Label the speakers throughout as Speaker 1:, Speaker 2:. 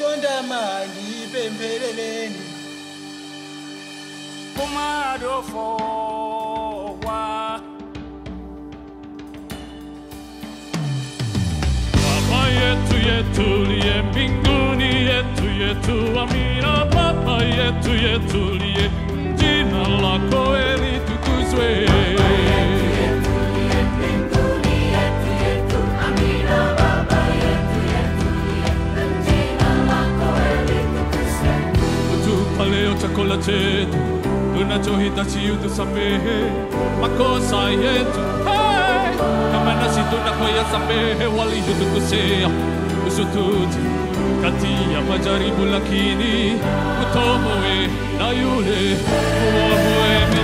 Speaker 1: Sondama ngipempheleleni
Speaker 2: Kumado fowa Baba yetu yetu liye mbinguni yetu yetu amina Baba yetu yetu liye jina lako litukuzwe Leo chakula chetu tunachohitaji utusamehe makosa yetu, kama nasi tunakoyasamehe waliotukosea, usitutie katika majaribu, lakini utuokoe na yule mwovu.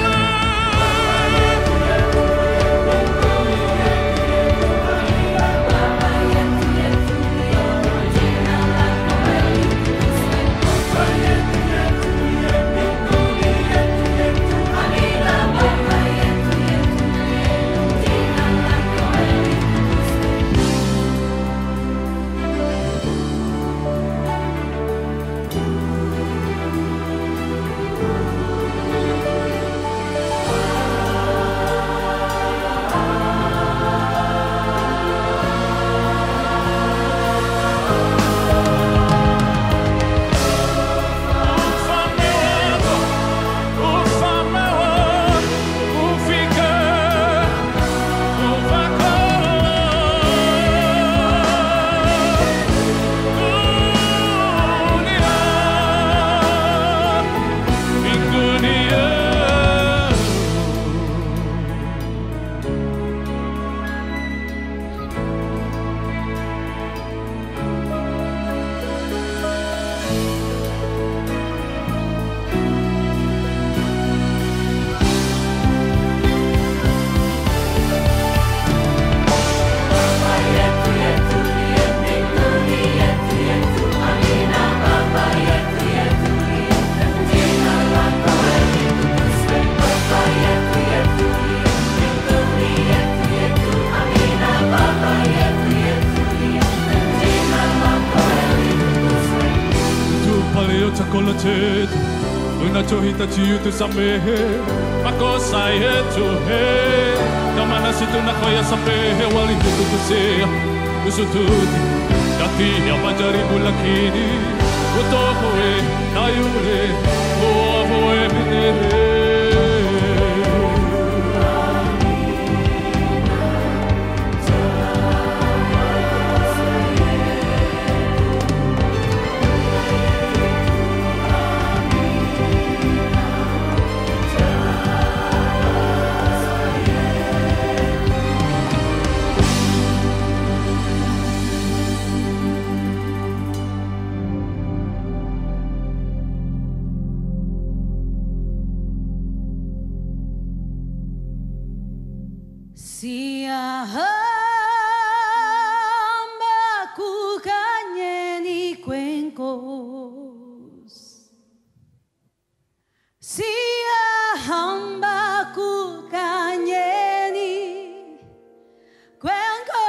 Speaker 2: Chakula chetu tunachohitaji utusamehe makosa yetu, kama nasi tunakoyasamehe waliotukosea, usitutie katika majaribu, lakini utuokoe na yule mwovu.
Speaker 3: Sia hamba kukanyeni cuencos, sia hamba kukanyeni cuencos.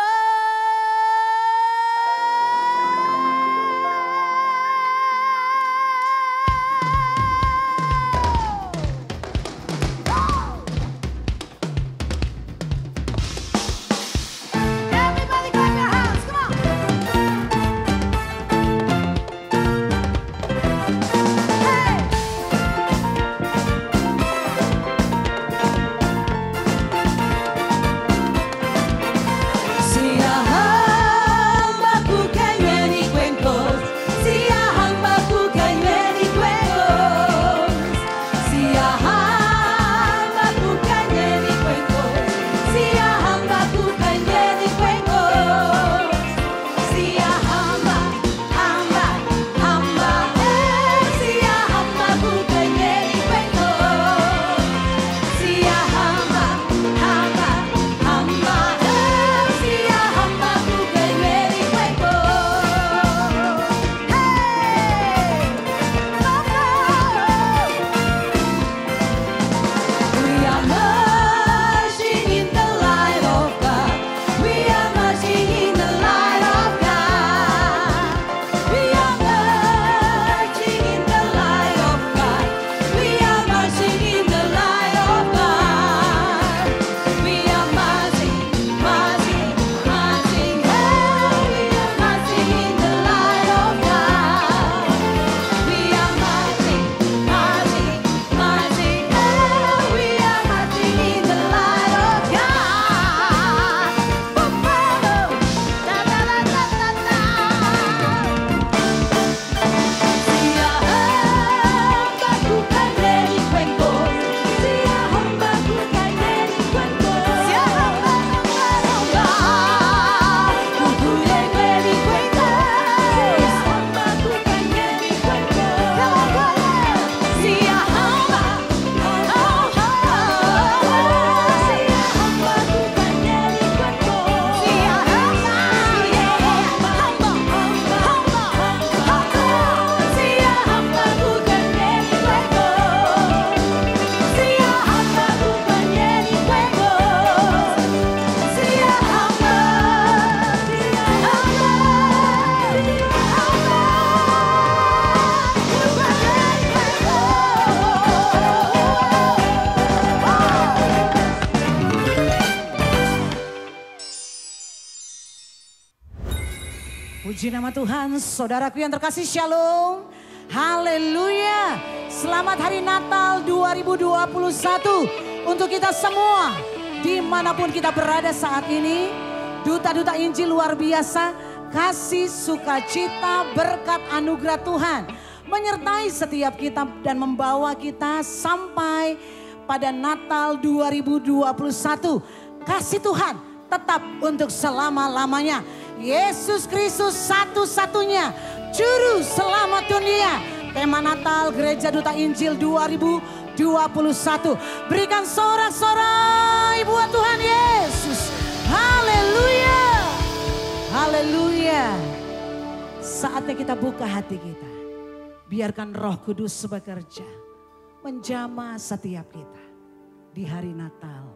Speaker 3: Puji nama Tuhan, saudaraku yang terkasih, shalom. Haleluya. Selamat hari Natal 2021 untuk kita semua. Dimanapun kita berada saat ini, duta-duta Injil luar biasa, kasih, sukacita, berkat anugerah Tuhan menyertai setiap kita dan membawa kita sampai pada Natal 2021. Kasih Tuhan tetap untuk selama-lamanya. Yesus Kristus satu-satunya Juru Selamat dunia. Tema Natal Gereja Duta Injil 2021. Berikan sorak-sorai buat Tuhan Yesus. Haleluya. Haleluya. Saatnya kita buka hati kita. Biarkan Roh Kudus bekerja. Menjamah setiap kita di hari Natal.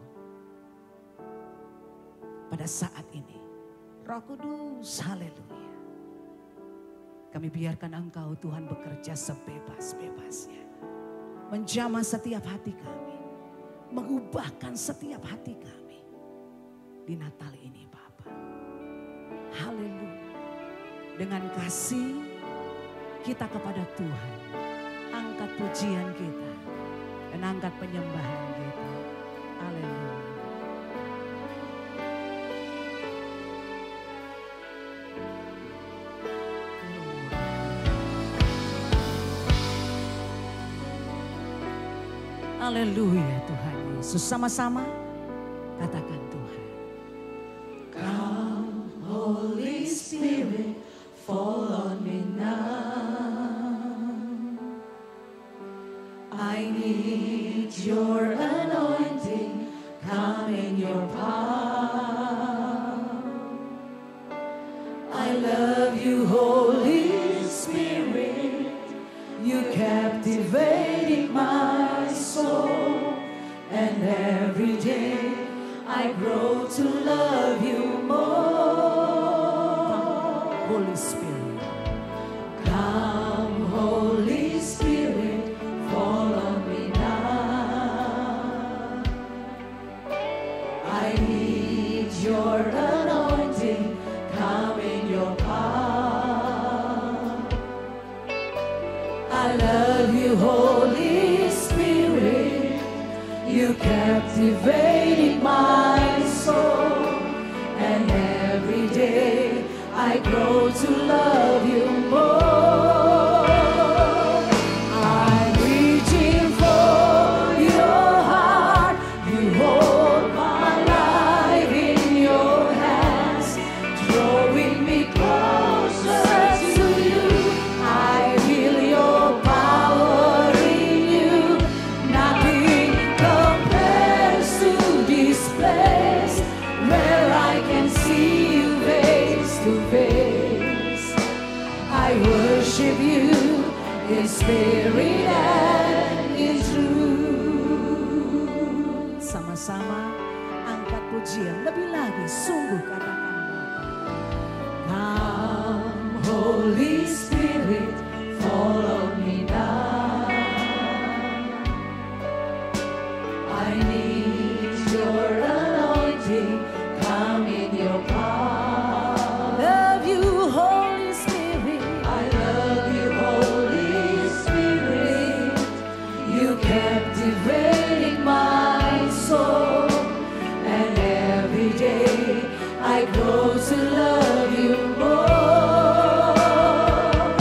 Speaker 3: Pada saat ini. Roh Kudus, haleluya. Kami biarkan Engkau Tuhan bekerja sebebas-bebasnya. Menjamah setiap hati kami. Mengubahkan setiap hati kami. Di Natal ini Bapa. Haleluya. Dengan kasih kita kepada Tuhan. Angkat pujian kita. Dan angkat penyembahan kita. Haleluya. Haleluya Tuhan Yesus. Sama-sama katakan Tuhan.
Speaker 4: Come Holy Spirit, fall on me now. I need your anointing, come in your power. I love you Holy Spirit, you captivating my soul, and every day I grow to love you more.
Speaker 3: Holy Spirit.
Speaker 4: Come Holy Spirit, fall on me now. I need your anointing, come in your power. I love you Holy Spirit, you captivating my soul, and every day I grow to love you more. I'm reaching for your heart, you hold my life in your hands, drawing me closer to you. I feel your power in you, nothing compares to this place where I can see you face to face. I worship you in spirit and in truth.
Speaker 3: Sama-sama angkat pujian lebih lagi. Sungguh katakan Bapa.
Speaker 4: Come Holy Spirit, fall on me now. I need your anointing, come in your power.
Speaker 3: Love you Holy Spirit.
Speaker 4: I love you Holy Spirit, you captivating my soul, and every day I grow to love you more.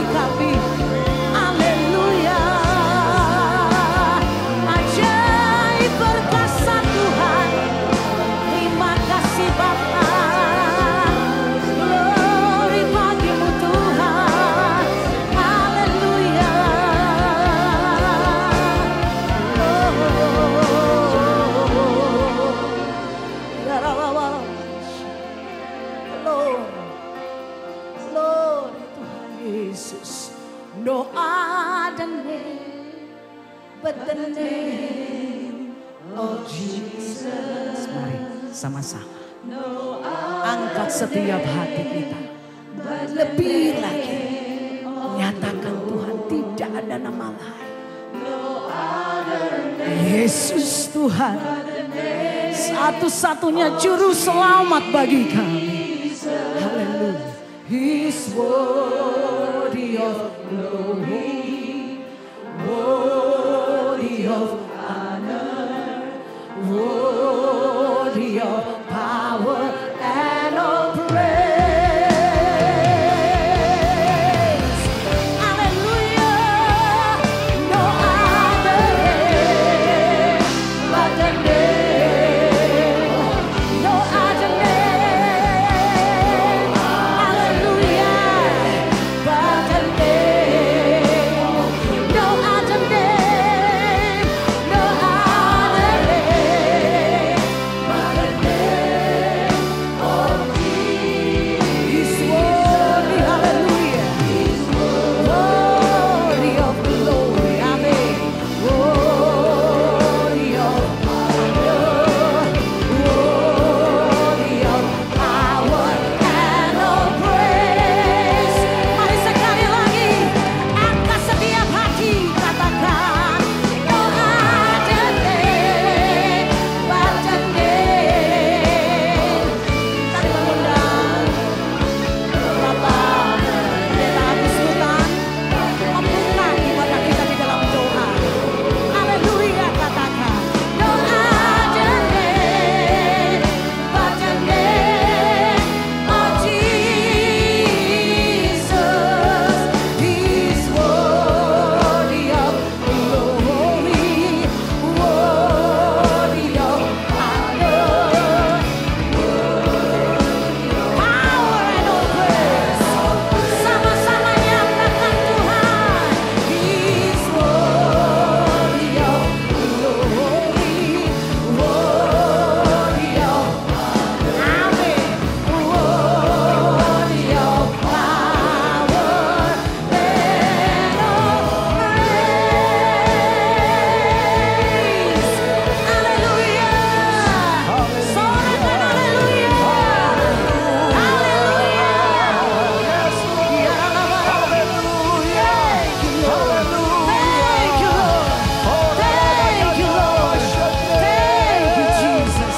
Speaker 3: kami. Haleluya. Ajaib perkasa Tuhan. Terima kasih Bapa. Glory bagimu Tuhan. Haleluya. Glory Tuhan Yesus. No other name but the name of Jesus. Mari sama-sama angkat setiap hati kita. Lebih lagi nyatakan Tuhan tidak ada nama lain. Yesus Tuhan, satu-satunya juru selamat bagi kami. Haleluya. He's worthy of glory, worthy of honor, worthy of power and of praise. Hallelujah. No other name but the name. No other name. Hallelujah. But the name. No other name. No other name but the name of Jesus. He's worthy. Hallelujah. He's worthy of glory. Amen. Worthy of honor. Worthy of power and of praise. Mari sekali lagi angkat setiap hati, katakan no other name but the name. Kami mengundang Bapak Pendeta Agus Lutan membuka ibadah kita di dalam doa. Haleluya, katakan no other name but the name of Jesus. He's worthy of glory, worthy of honor, power and of praise. Sama-sama nyatakan Tuhan. He's worthy of glory, worthy of amen, worthy of power and of praise. Haleluya. Sorakan haleluya. Haleluya. Thank you, Lord. Thank you, Lord. Thank you, Jesus.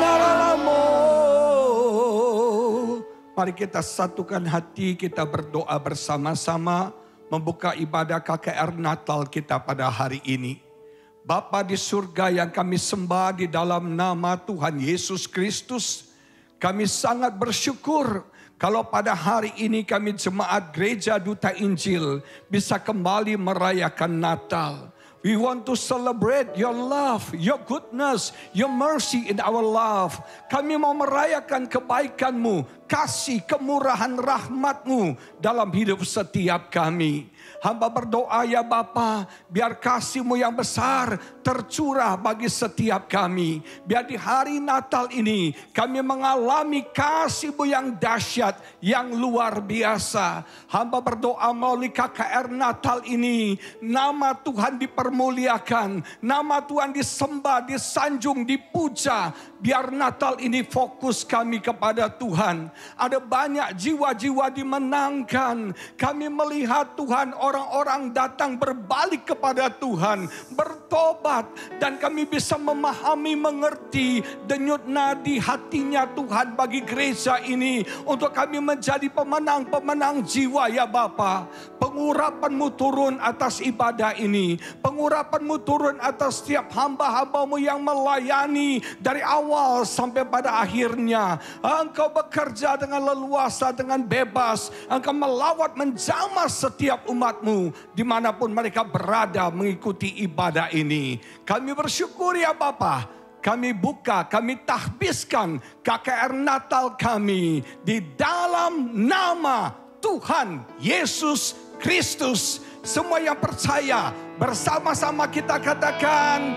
Speaker 5: Mari kita satukan hati, kita berdoa bersama-sama membuka ibadah KKR Natal kita pada hari ini. Bapa di surga yang kami sembah di dalam nama Tuhan Yesus Kristus, kami sangat bersyukur kalau pada hari ini kami jemaat Gereja Duta Injil bisa kembali merayakan Natal. We want to celebrate your love, your goodness, your mercy in our life. Kami mau merayakan kebaikan-Mu, kasih, kemurahan, rahmat-Mu dalam hidup setiap kami. Hamba berdoa ya Bapa, biar kasih-Mu yang besar tercurah bagi setiap kami. Biar di hari Natal ini kami mengalami kasih-Mu yang dahsyat, yang luar biasa. Hamba berdoa melalui KKR Natal ini, nama Tuhan dipermuliakan, nama Tuhan disembah, disanjung, dipuja. Biar Natal ini fokus kami kepada Tuhan. Ada banyak jiwa-jiwa dimenangkan. Kami melihat Tuhan, orang-orang datang berbalik kepada Tuhan, bertobat, dan kami bisa memahami, mengerti denyut nadi hatinya Tuhan bagi gereja ini, untuk kami menjadi pemenang-pemenang jiwa ya Bapa. Pengurapan-Mu turun atas ibadah ini, pengurapan-Mu turun atas setiap hamba-hamba-Mu yang melayani dari awal sampai pada akhirnya. Engkau bekerja bekerja dengan leluasa, dengan bebas. Engkau melawat menjamah setiap umat-Mu dimanapun mereka berada mengikuti ibadah ini. Kami bersyukur ya Bapa. Kami buka, kami tahbiskan KKR Natal kami di dalam nama Tuhan Yesus Kristus. Semua yang percaya bersama-sama kita katakan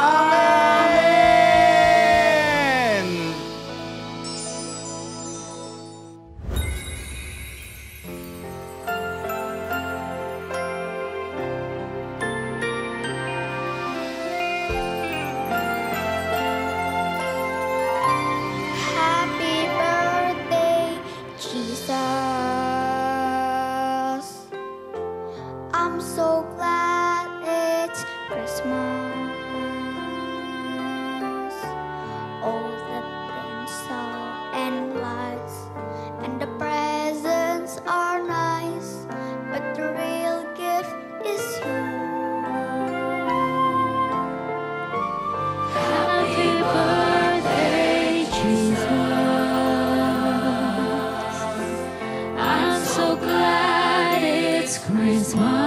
Speaker 5: amin.
Speaker 6: Happy birthday, Jesus. I'm so glad it's Christmas. All the tinsel and lights and the presents are nice, but the real gift is you. Happy birthday, Jesus. I'm so glad it's Christmas.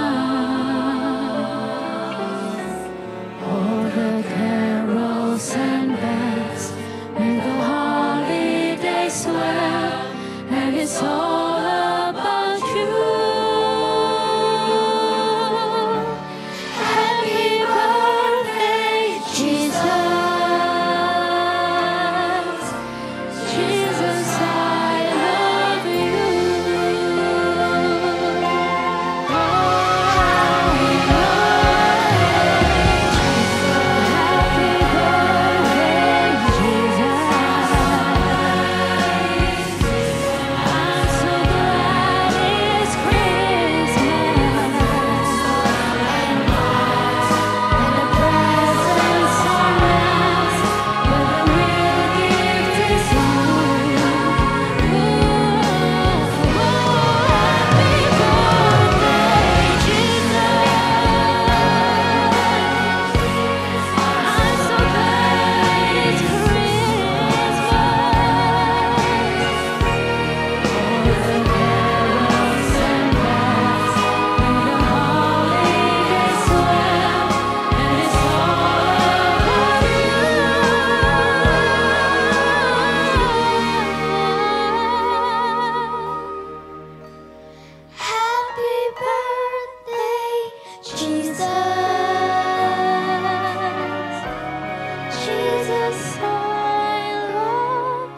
Speaker 6: All the carols and bells make the holiday swell, and it's all about you. Happy birthday, Jesus. Jesus, I love you. Happy birthday, Jesus. Jesus, I love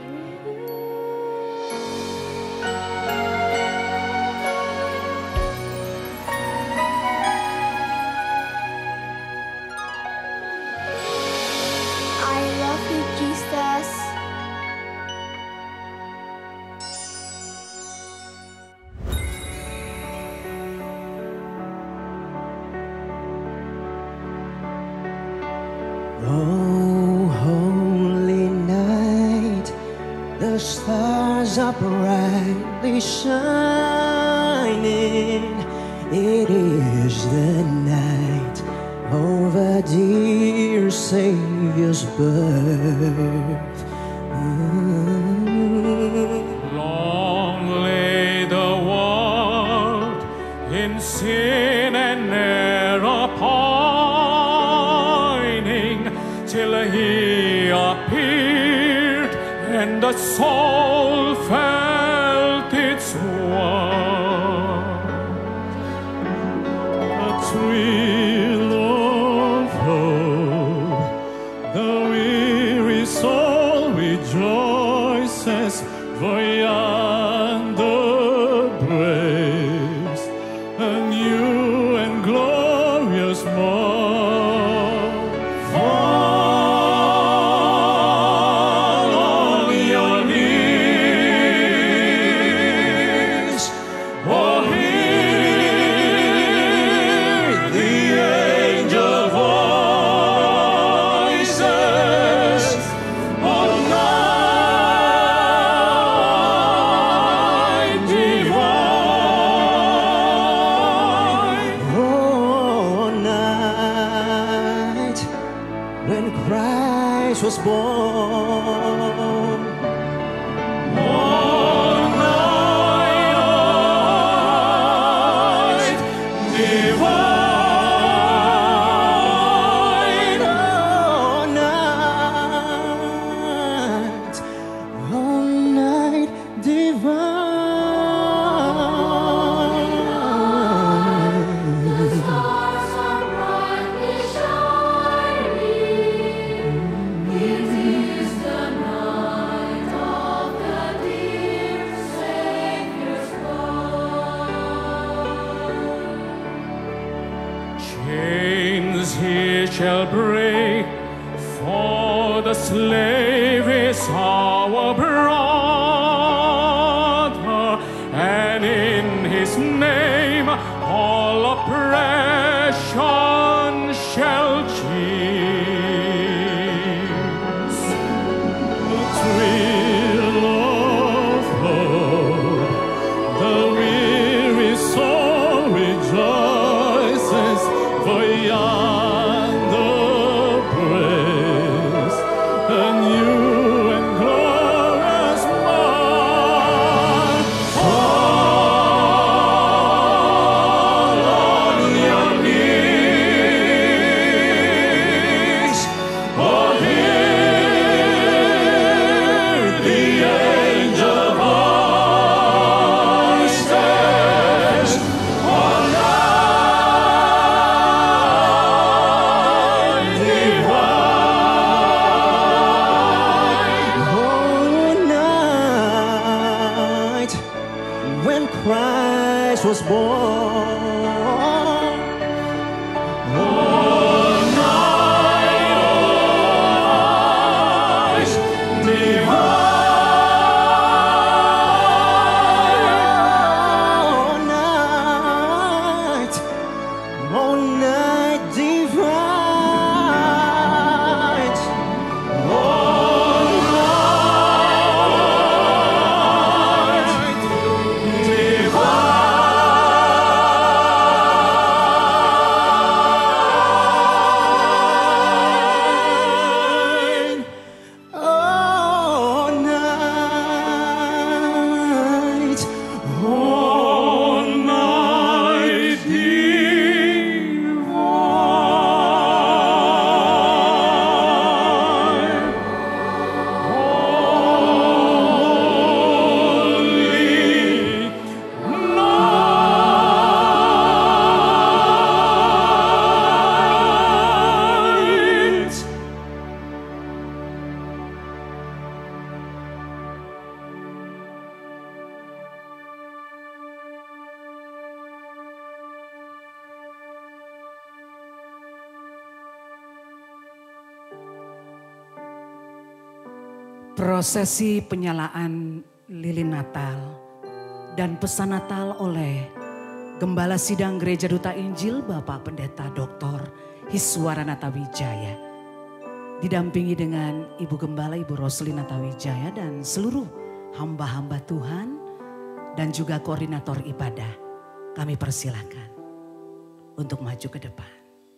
Speaker 6: you. I love you, Jesus.
Speaker 7: Oh, holy night, the stars are brightly shining. It is the night of our dear Savior's birth.
Speaker 2: Long lay the world in sin and error pining, till he appeared and the soul felt its warmth. A thrill of hope, the weary soul rejoices, for yonder breaks a new and glorious morn. Fall on your knees, oh, hear the angel voices, oh, night divine.
Speaker 7: Oh, night when Christ was born.
Speaker 2: Oh, Chains he shall break, for the slave is our brother, and in his name all oppression shall cease. The thrill of hope, the weary soul rejoices, for yonder breaks a new and glorious morn. Fall on your knees, oh, hear the angel voices, oh, night divine.
Speaker 7: Oh, night when Christ was born. Oh, night divine. Oh, night.
Speaker 2: Oh, night divine, holy night.
Speaker 3: Prosesi penyalaan lilin Natal dan pesan Natal oleh Gembala Sidang Gereja Duta Injil Bapak Pendeta Dr. Hiswara Natawijaya. Didampingi dengan Ibu Gembala Ibu Roslin Natawijaya dan seluruh hamba-hamba Tuhan dan juga koordinator ibadah. Kami persilakan untuk maju ke depan.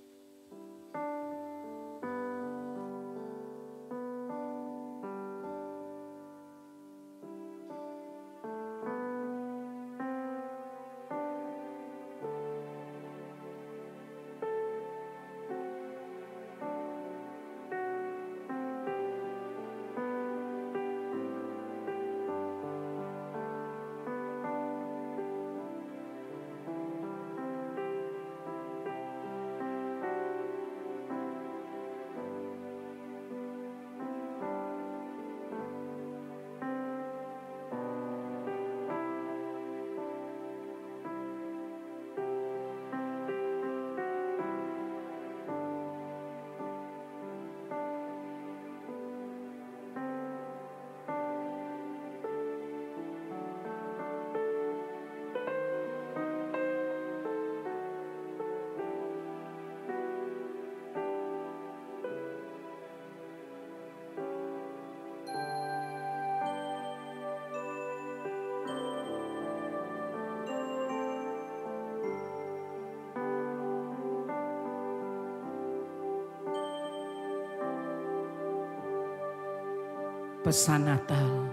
Speaker 3: Pesan Natal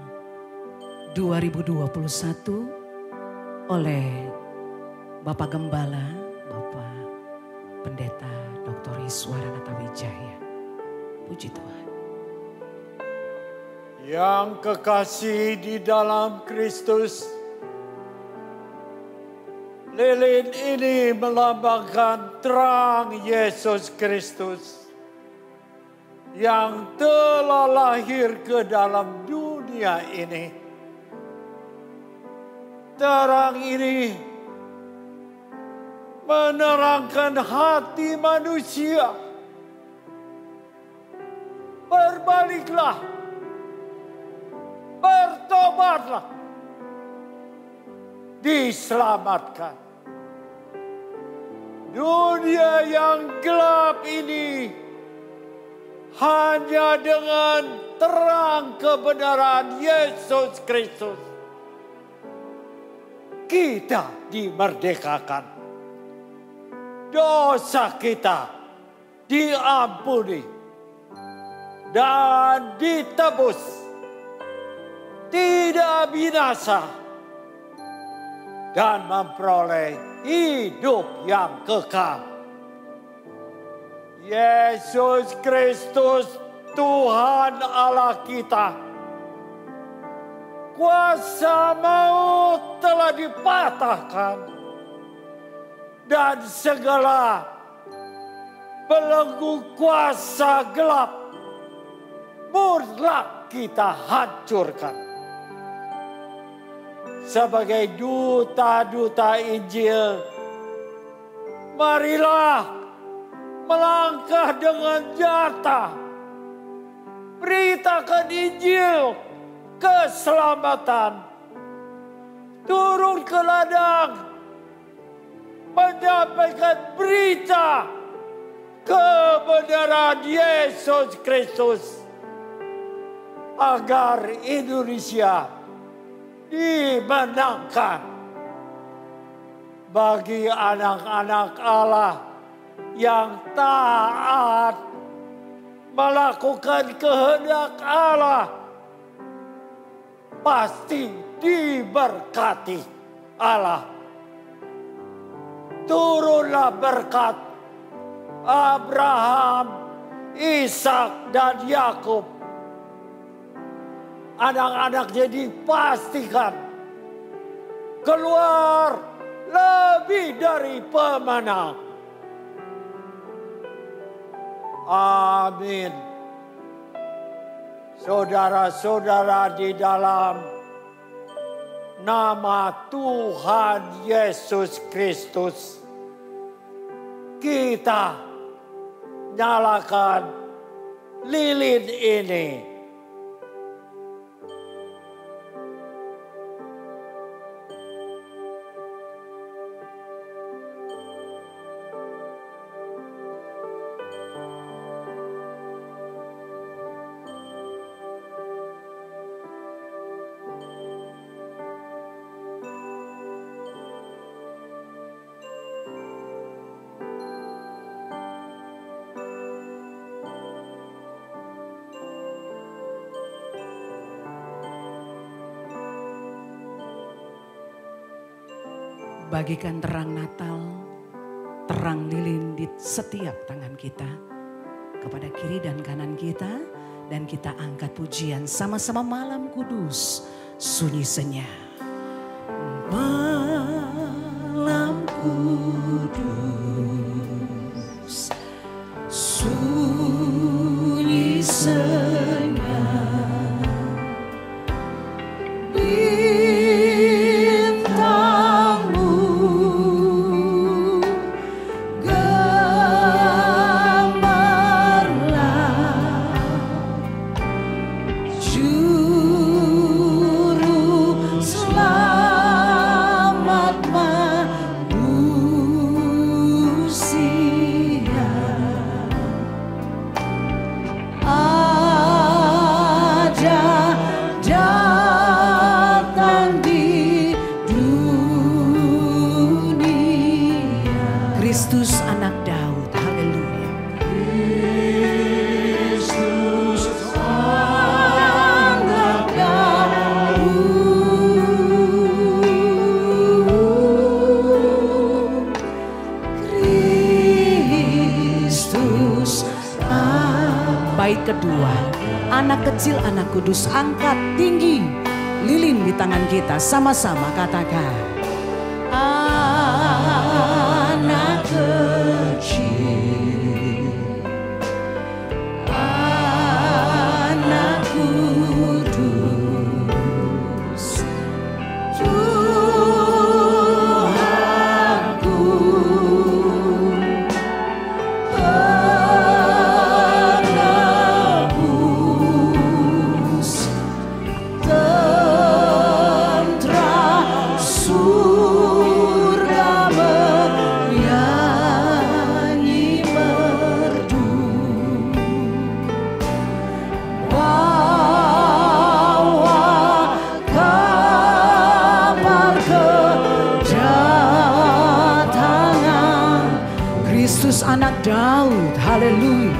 Speaker 3: 2021 oleh Bapak Gembala, Bapak Pendeta Dr. Hiswara Natawijaya. Puji Tuhan.
Speaker 1: Yang kekasih di dalam Kristus, lilin ini melambangkan terang Yesus Kristus yang telah lahir ke dalam dunia ini. Terang ini menerangkan hati manusia. Berbaliklah, bertobatlah, diselamatkan. Dunia yang gelap ini hanya dengan terang kebenaran Yesus Kristus kita dimerdekakan. Dosa kita diampuni dan ditebus, tidak binasa, dan memperoleh hidup yang kekal. Yesus Kristus Tuhan Allah kita, kuasa maut telah dipatahkan dan segala belenggu kuasa gelap mutlak kita hancurkan. Sebagai duta-duta Injil, marilah melangkah dengan nyata, beritakan Injil keselamatan, turun ke ladang, menyampaikan berita kebenaran Yesus Kristus, agar Indonesia dimenangkan. Bagi anak-anak Allah yang taat melakukan kehendak Allah, pasti diberkati Allah. Turunlah berkat Abraham, Ishak, dan Yakub. Anak-anaknya dipastikan keluar lebih dari pemenang. Amin. Saudara-saudara, di dalam nama Tuhan Yesus Kristus, kita nyalakan lilin ini.
Speaker 3: Bagikan terang Natal, terang lilin di setiap tangan kita, kepada kiri dan kanan kita, dan kita angkat pujian sama-sama malam kudus, sunyi senyap. Malam kudus, sunyi senyap. Kedua, anak kecil, anak kudus, angkat tinggi lilin di tangan kita, sama-sama katakan. Anak kecil, anak kudus, Tuhanku Kristus anak Daud, haleluya.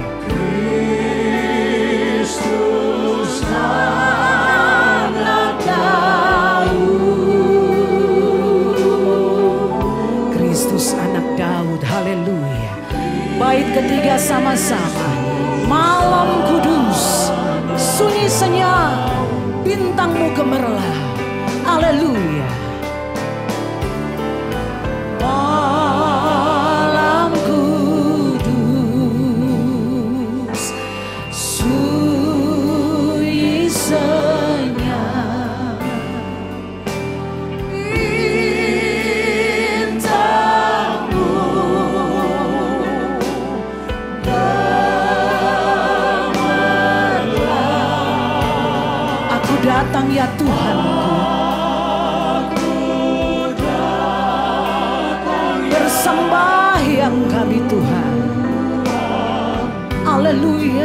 Speaker 4: Kristus anak Daud.
Speaker 3: Kristus anak Daud, haleluya. Bait ketiga sama-sama. Malam kudus, sunyi senyap, bintangmu gemerlap, haleluya. Malam kudus, sunyi senyap, bintangmu gemerlap. Aku datang ya Tuhanku, bersembahyang kami Tuhan, haleluya.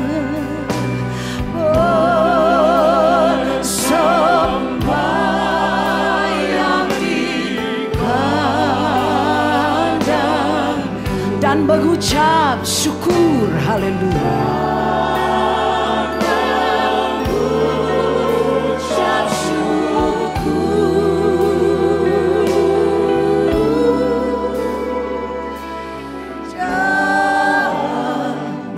Speaker 3: Bersembahyang di kandang dan mengucap syukur, haleluya. Mengucap syukur dan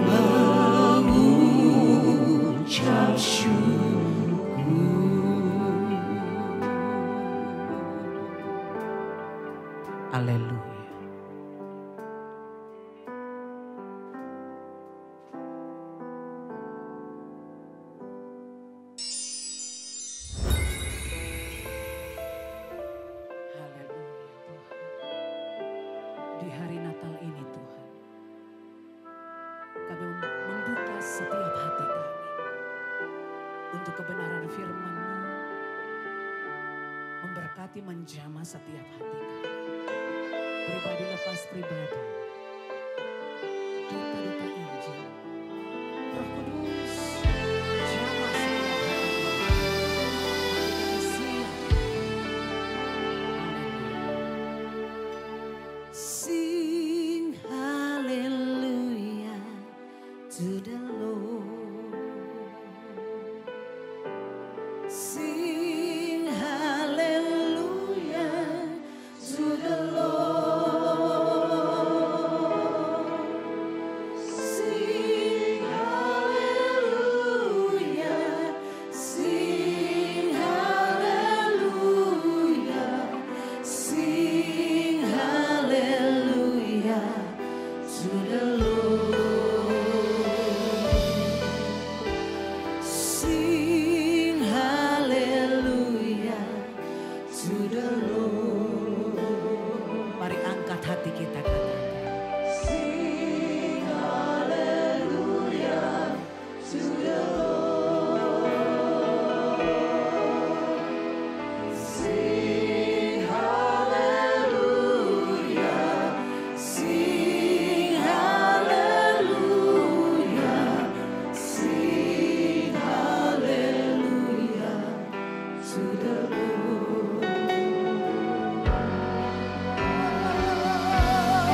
Speaker 3: mengucap syukur. Haleluya. Di hari Natal ini Tuhan, kami membuka setiap hati kami untuk kebenaran firman-Mu, memberkati menjamah setiap hati kami, pribadi lepas pribadi, duta-duta Injil, Roh Kudus, jamah setiap hati kami siap. Sing hallelujah to the Lord. Sing hallelujah to the Lord. Sing hallelujah, sing hallelujah, sing hallelujah to the Lord. Sing hallelujah to the Lord. Mari angkat hati kita katakan. Sing hallelujah to the Lord. Sing hallelujah, sing hallelujah, sing hallelujah to the Lord.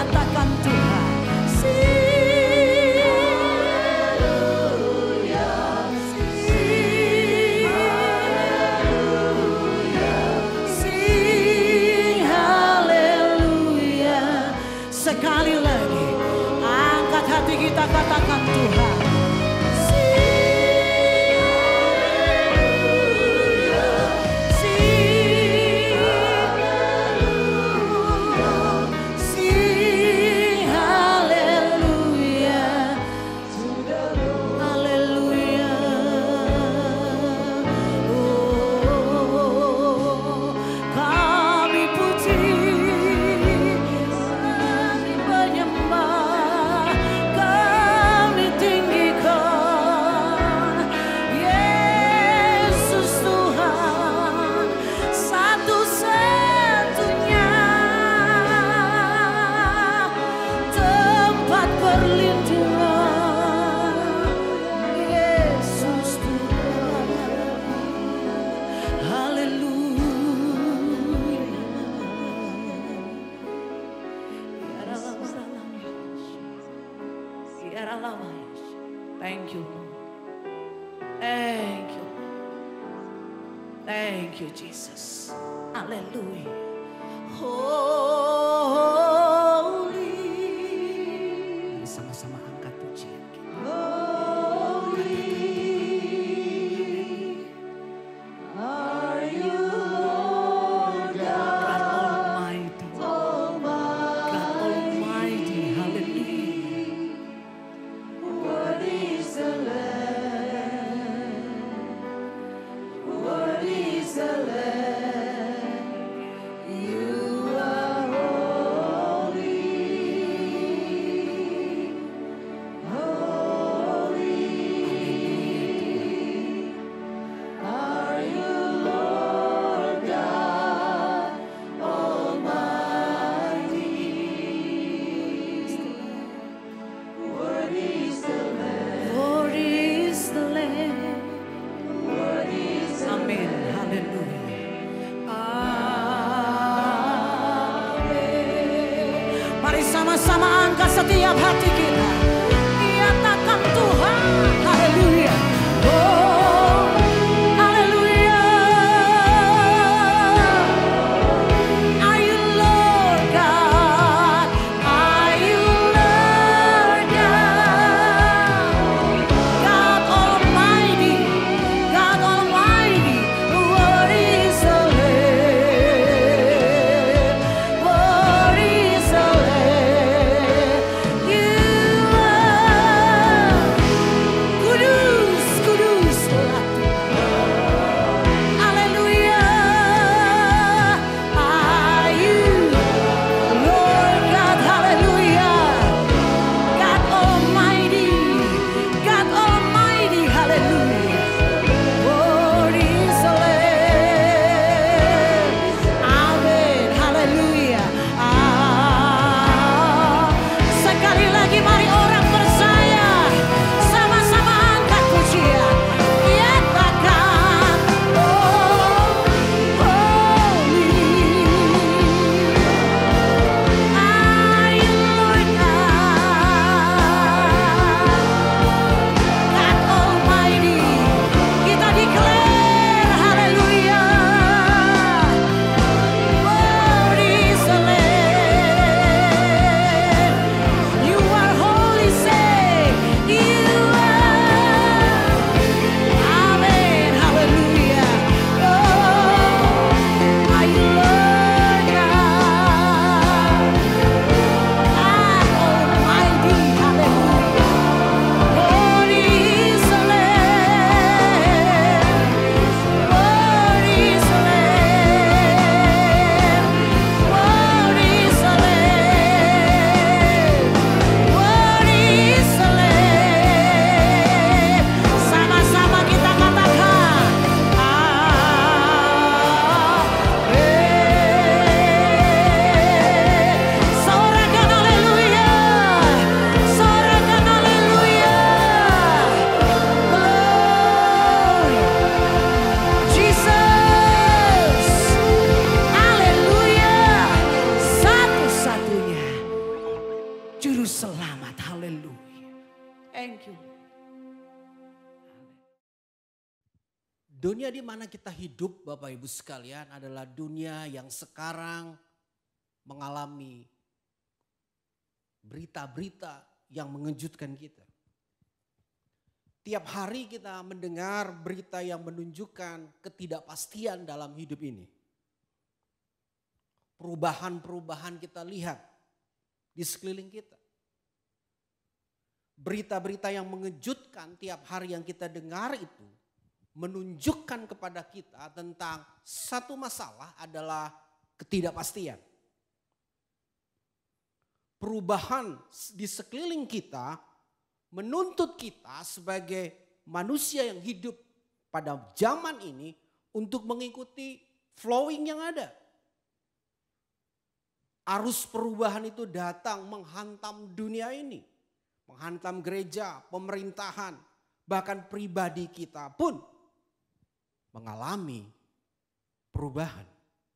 Speaker 3: katakan Tuhan. Sekali lagi, angkat hati kita, katakan Tuhan. Sing haleluya, haleluya. Oh, kami puji, menyembah, kami tinggikan Yesus Tuhan satu-satunya tempat perlindungan. Yesus Tuhan, haleluya. Thank you, Lord. Thank you. Thank you, Jesus. Hallelujah. Holy. Sama-sama angkat pujian kita. Are you Lord God Almighty? God Almighty. Hallelujah. What is the Lamb? What is the Lamb? You are holy, holy. Are you Lord God Almighty? What is the Lamb? What is the Lamb? What is the Amen. Hallelujah. Amen. Mari sama-sama angkat setiap hati kita. Nyatakan Tuhan. Haleluya. Oh, haleluya. Are you Lord God? Are you Lord God? God Almighty, God Almighty. What is the Lamb? What is the Lamb? You
Speaker 8: Dunia di mana kita hidup Bapak Ibu sekalian adalah dunia yang sekarang mengalami berita-berita yang mengejutkan kita. Tiap hari kita mendengar berita yang menunjukkan ketidakpastian dalam hidup ini. Perubahan-perubahan kita lihat di sekeliling kita. Berita-berita yang mengejutkan tiap hari yang kita dengar itu menunjukkan kepada kita tentang satu masalah adalah ketidakpastian. Perubahan di sekeliling kita menuntut kita sebagai manusia yang hidup pada zaman ini untuk mengikuti flowing yang ada. Arus perubahan itu datang menghantam dunia ini. Menghantam gereja, pemerintahan, bahkan pribadi kita pun mengalami perubahan.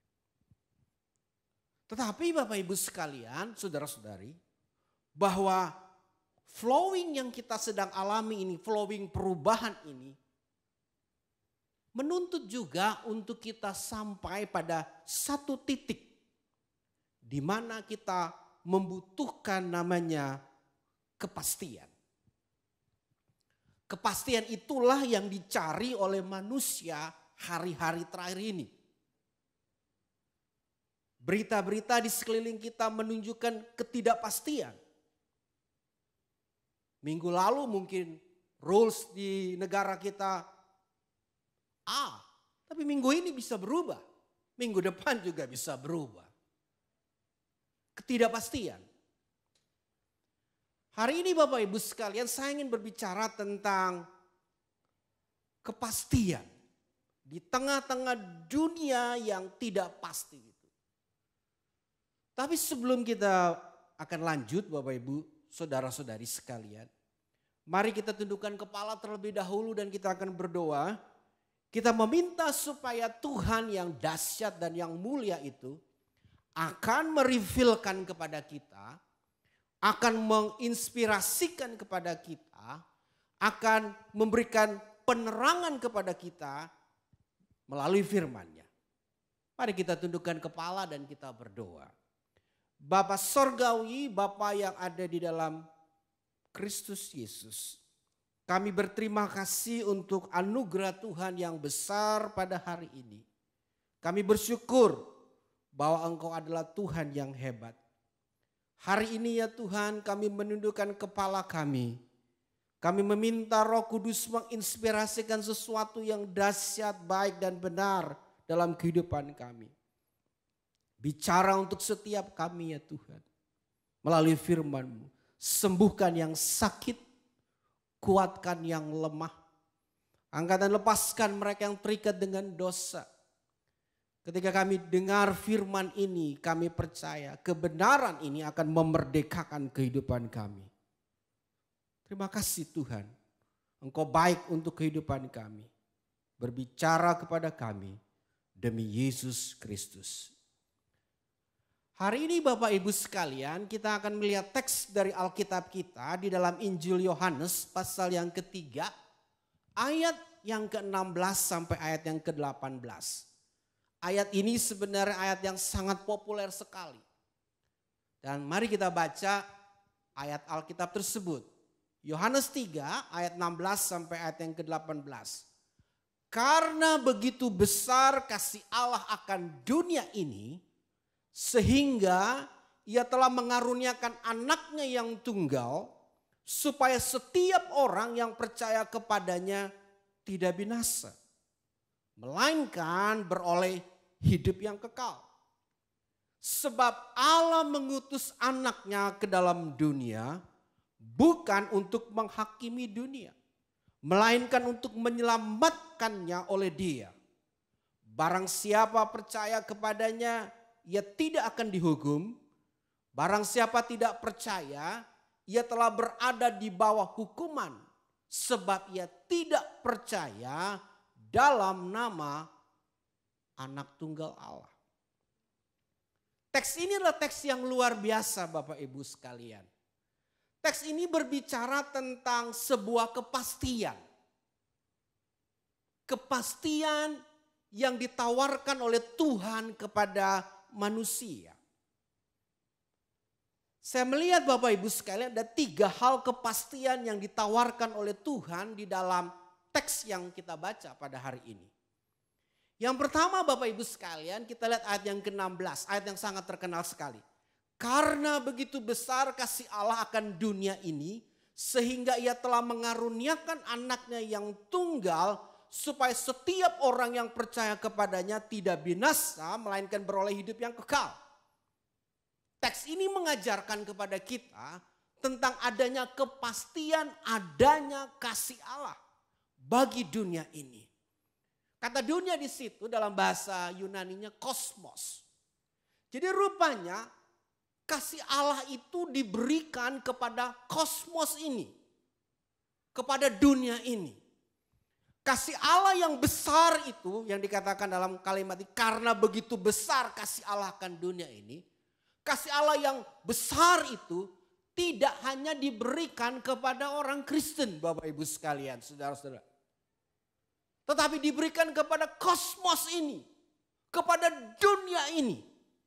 Speaker 8: Tetapi Bapak Ibu sekalian, saudara-saudari, bahwa flowing yang kita sedang alami ini, flowing perubahan ini, menuntut juga untuk kita sampai pada satu titik di mana kita membutuhkan namanya kepastian. Kepastian itulah yang dicari oleh manusia hari-hari terakhir ini. Berita-berita di sekeliling kita menunjukkan ketidakpastian. Minggu lalu mungkin rules di negara kita A, tapi minggu ini bisa berubah. Minggu depan juga bisa berubah. Ketidakpastian. Hari ini Bapak Ibu sekalian saya ingin berbicara tentang kepastian di tengah-tengah dunia yang tidak pasti itu. Tapi sebelum kita akan lanjut Bapak Ibu, saudara-saudari sekalian, mari kita tundukkan kepala terlebih dahulu dan kita akan berdoa. Kita meminta supaya Tuhan yang dahsyat dan yang mulia itu akan merefilkan kepada kita, akan menginspirasikan kepada kita, akan memberikan penerangan kepada kita melalui firman-Nya. Mari kita tundukkan kepala dan kita berdoa. Bapa Sorgawi, Bapa yang ada di dalam Kristus Yesus, kami berterima kasih untuk anugerah Tuhan yang besar pada hari ini. Kami bersyukur bahwa Engkau adalah Tuhan yang hebat. Hari ini ya Tuhan kami menundukkan kepala kami. Kami meminta Roh Kudus menginspirasikan sesuatu yang dahsyat, baik dan benar dalam kehidupan kami. Bicara untuk setiap kami ya Tuhan. Melalui firman-Mu. Sembuhkan yang sakit, kuatkan yang lemah. Angkat dan lepaskan mereka yang terikat dengan dosa. Ketika kami dengar firman ini, kami percaya kebenaran ini akan memerdekakan kehidupan kami. Terima kasih Tuhan, Engkau baik untuk kehidupan kami. Berbicara kepada kami demi Yesus Kristus. Hari ini Bapak Ibu sekalian, kita akan melihat teks dari Alkitab kita di dalam Injil Yohanes pasal yang ketiga, ayat yang ke-16 sampai ayat yang ke-18. Ayat ini sebenarnya ayat yang sangat populer sekali. Dan mari kita baca ayat Alkitab tersebut. Yohanes 3 ayat 16 sampai ayat yang ke-18. Karena begitu besar kasih Allah akan dunia ini, sehingga Ia telah mengaruniakan anaknya yang tunggal, supaya setiap orang yang percaya kepadanya tidak binasa, melainkan beroleh hidup yang kekal. Sebab Allah mengutus anaknya ke dalam dunia bukan untuk menghakimi dunia, melainkan untuk menyelamatkannya oleh Dia. Barang siapa percaya kepadanya, ia tidak akan dihukum. Barang siapa tidak percaya, ia telah berada di bawah hukuman, sebab ia tidak percaya dalam nama Anak Tunggal Allah. Teks ini adalah teks yang luar biasa Bapak Ibu sekalian. Teks ini berbicara tentang sebuah kepastian. kepastian yang ditawarkan oleh Tuhan kepada manusia. Saya melihat Bapak Ibu sekalian ada 3 hal kepastian yang ditawarkan oleh Tuhan di dalam teks yang kita baca pada hari ini. Yang pertama Bapak Ibu sekalian, kita lihat ayat yang ke-16, ayat yang sangat terkenal sekali. Karena begitu besar kasih Allah akan dunia ini, sehingga ia telah mengaruniakan anaknya yang tunggal, supaya setiap orang yang percaya kepadanya tidak binasa, melainkan beroleh hidup yang kekal. Teks ini mengajarkan kepada kita tentang adanya kepastian adanya kasih Allah bagi dunia ini. Kata dunia di situ dalam bahasa Yunaninya kosmos. Jadi rupanya kasih Allah itu diberikan kepada kosmos ini. Kepada dunia ini. Kasih Allah yang besar itu yang dikatakan dalam kalimat ini. Karena begitu besar kasih Allah akan dunia ini. Kasih Allah yang besar itu tidak hanya diberikan kepada orang Kristen Bapak Ibu sekalian, saudara-saudara. Tetapi diberikan kepada kosmos ini, kepada dunia ini.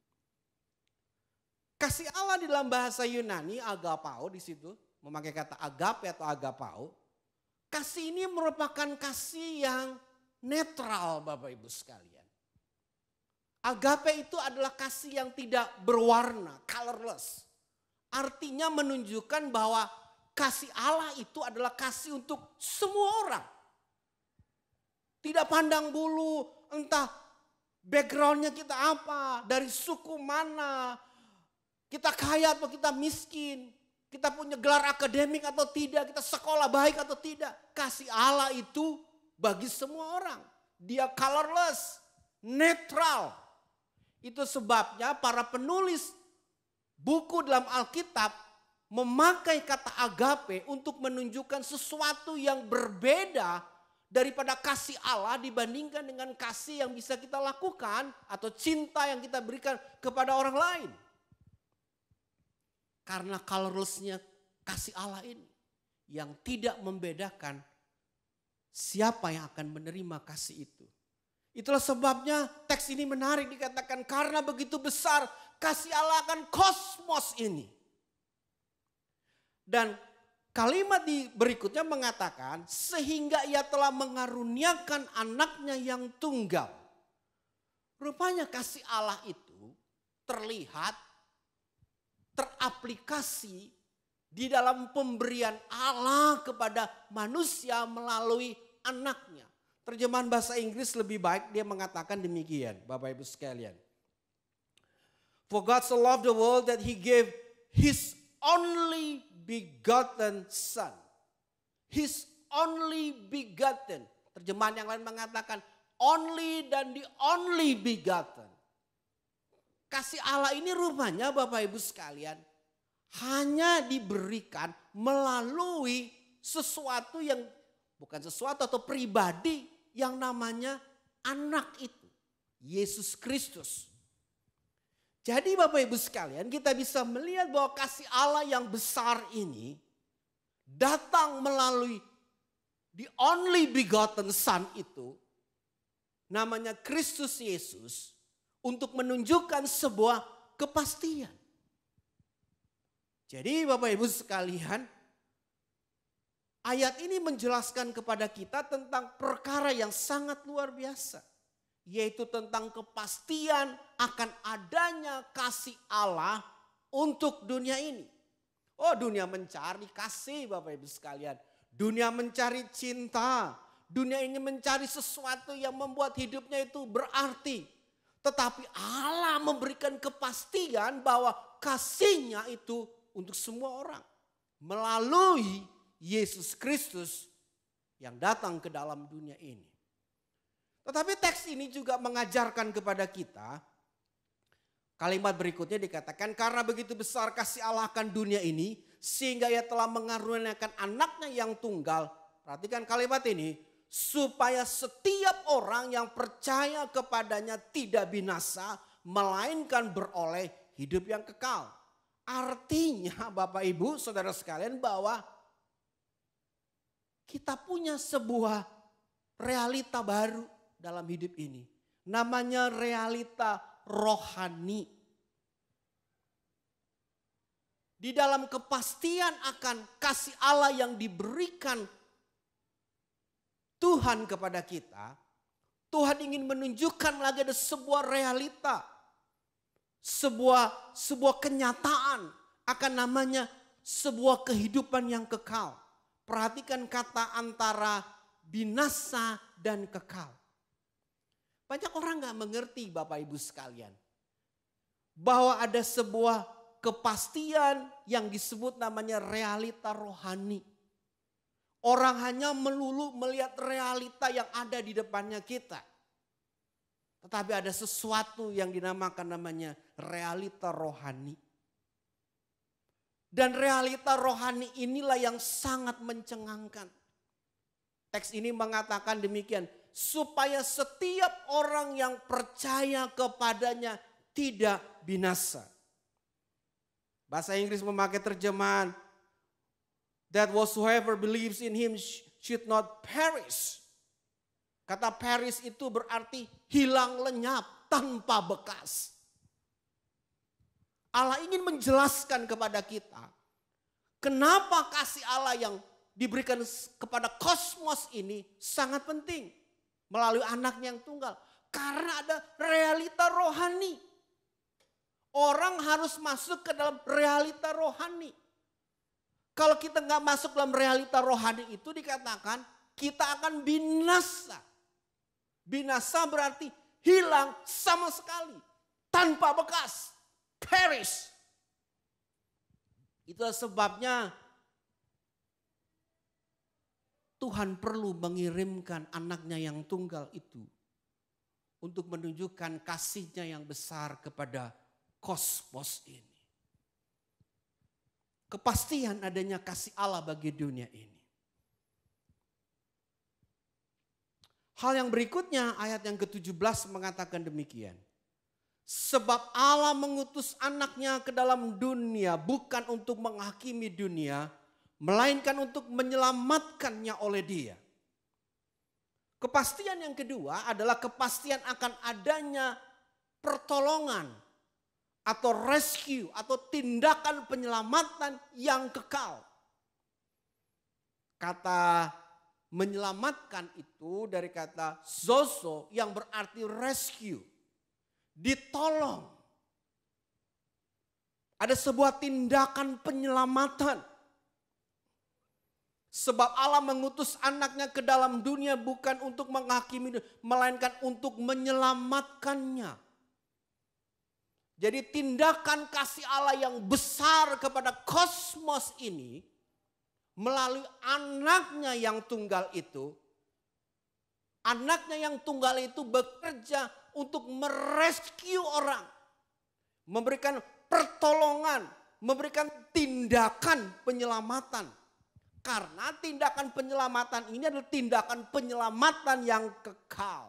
Speaker 8: Kasih Allah di dalam bahasa Yunani, agapao di situ, memakai kata agape atau agapao. Kasih ini merupakan kasih yang netral Bapak Ibu sekalian. Agape itu adalah kasih yang tidak berwarna, colorless. Artinya menunjukkan bahwa kasih Allah itu adalah kasih untuk semua orang. Tidak pandang bulu, entah backgroundnya kita apa, dari suku mana, kita kaya atau kita miskin, kita punya gelar akademik atau tidak, kita sekolah baik atau tidak. Kasih Allah itu bagi semua orang. Dia colorless, netral. Itu sebabnya para penulis buku dalam Alkitab memakai kata agape untuk menunjukkan sesuatu yang berbeda daripada kasih Allah dibandingkan dengan kasih yang bisa kita lakukan atau cinta yang kita berikan kepada orang lain. Karena colorlessnya kasih Allah ini yang tidak membedakan siapa yang akan menerima kasih itu. Itulah sebabnya teks ini menarik dikatakan karena begitu besar kasih Allah akan kosmos ini. Dan kalimat di berikutnya mengatakan sehingga ia telah mengaruniakan anaknya yang tunggal. Rupanya kasih Allah itu terlihat, teraplikasi di dalam pemberian Allah kepada manusia melalui anaknya. Terjemahan bahasa Inggris lebih baik, dia mengatakan demikian, Bapak Ibu sekalian. For God so loved the world that he gave his only begotten son. His only begotten. Terjemahan yang lain mengatakan only dan the only begotten. Kasih Allah ini rupanya Bapak Ibu sekalian hanya diberikan melalui sesuatu yang bukan sesuatu atau pribadi yang namanya anak itu. Yesus Kristus. Jadi Bapak Ibu sekalian kita bisa melihat bahwa kasih Allah yang besar ini datang melalui the only begotten son itu. Namanya Kristus Yesus untuk menunjukkan sebuah kepastian. Jadi Bapak Ibu sekalian ayat ini menjelaskan kepada kita tentang perkara yang sangat luar biasa. Yaitu tentang kepastian akan adanya kasih Allah untuk dunia ini. Oh dunia mencari kasih Bapak Ibu sekalian. Dunia mencari cinta. Dunia ini mencari sesuatu yang membuat hidupnya itu berarti. Tetapi Allah memberikan kepastian bahwa kasihnya itu untuk semua orang. Melalui Yesus Kristus yang datang ke dalam dunia ini. Tetapi teks ini juga mengajarkan kepada kita. Kalimat berikutnya dikatakan karena begitu besar kasih Allah akan dunia ini. Sehingga ia telah mengaruniakan anaknya yang tunggal. Perhatikan kalimat ini. Supaya setiap orang yang percaya kepadanya tidak binasa. Melainkan beroleh hidup yang kekal. Artinya Bapak Ibu saudara sekalian bahwa kita punya sebuah realita baru dalam hidup ini. Namanya realita rohani. Di dalam kepastian akan kasih Allah yang diberikan Tuhan kepada kita, Tuhan ingin menunjukkan lagi ada sebuah realita, sebuah kenyataan akan namanya sebuah kehidupan yang kekal. Perhatikan kata antara binasa dan kekal. Banyak orang gak mengerti Bapak Ibu sekalian, bahwa ada sebuah kepastian yang disebut namanya realita rohani. Orang hanya melulu melihat realita yang ada di depannya kita. Tetapi ada sesuatu yang dinamakan namanya realita rohani. Dan realita rohani inilah yang sangat mencengangkan. Teks ini mengatakan demikian, supaya setiap orang yang percaya kepadanya tidak binasa. Bahasa Inggris memakai terjemahan, that whatsoever believes in him should not perish. Kata perish itu berarti hilang lenyap tanpa bekas. Allah ingin menjelaskan kepada kita, kenapa kasih Allah yang diberikan kepada kosmos ini sangat penting melalui anaknya yang tunggal. Karena ada realita rohani. Orang harus masuk ke dalam realita rohani. Kalau kita nggak masuk dalam realita rohani itu dikatakan kita akan binasa. Binasa berarti hilang sama sekali. Tanpa bekas. Perish. Itulah sebabnya Tuhan perlu mengirimkan anaknya yang tunggal itu untuk menunjukkan kasihnya yang besar kepada kosmos ini. Kepastian adanya kasih Allah bagi dunia ini. Hal yang berikutnya ayat yang ke-17 mengatakan demikian. Sebab Allah mengutus anaknya ke dalam dunia bukan untuk menghakimi dunia, melainkan untuk menyelamatkannya oleh dia. Kepastian yang kedua adalah kepastian akan adanya pertolongan atau rescue atau tindakan penyelamatan yang kekal. Kata menyelamatkan itu dari kata zozo yang berarti rescue. Ditolong. Ada sebuah tindakan penyelamatan. Sebab Allah mengutus anaknya ke dalam dunia bukan untuk menghakimi, melainkan untuk menyelamatkannya. Jadi tindakan kasih Allah yang besar kepada kosmos ini melalui anaknya yang tunggal itu. Anaknya yang tunggal itu bekerja untuk merescue orang. Memberikan pertolongan, memberikan tindakan penyelamatan. Karena tindakan penyelamatan ini adalah tindakan penyelamatan yang kekal.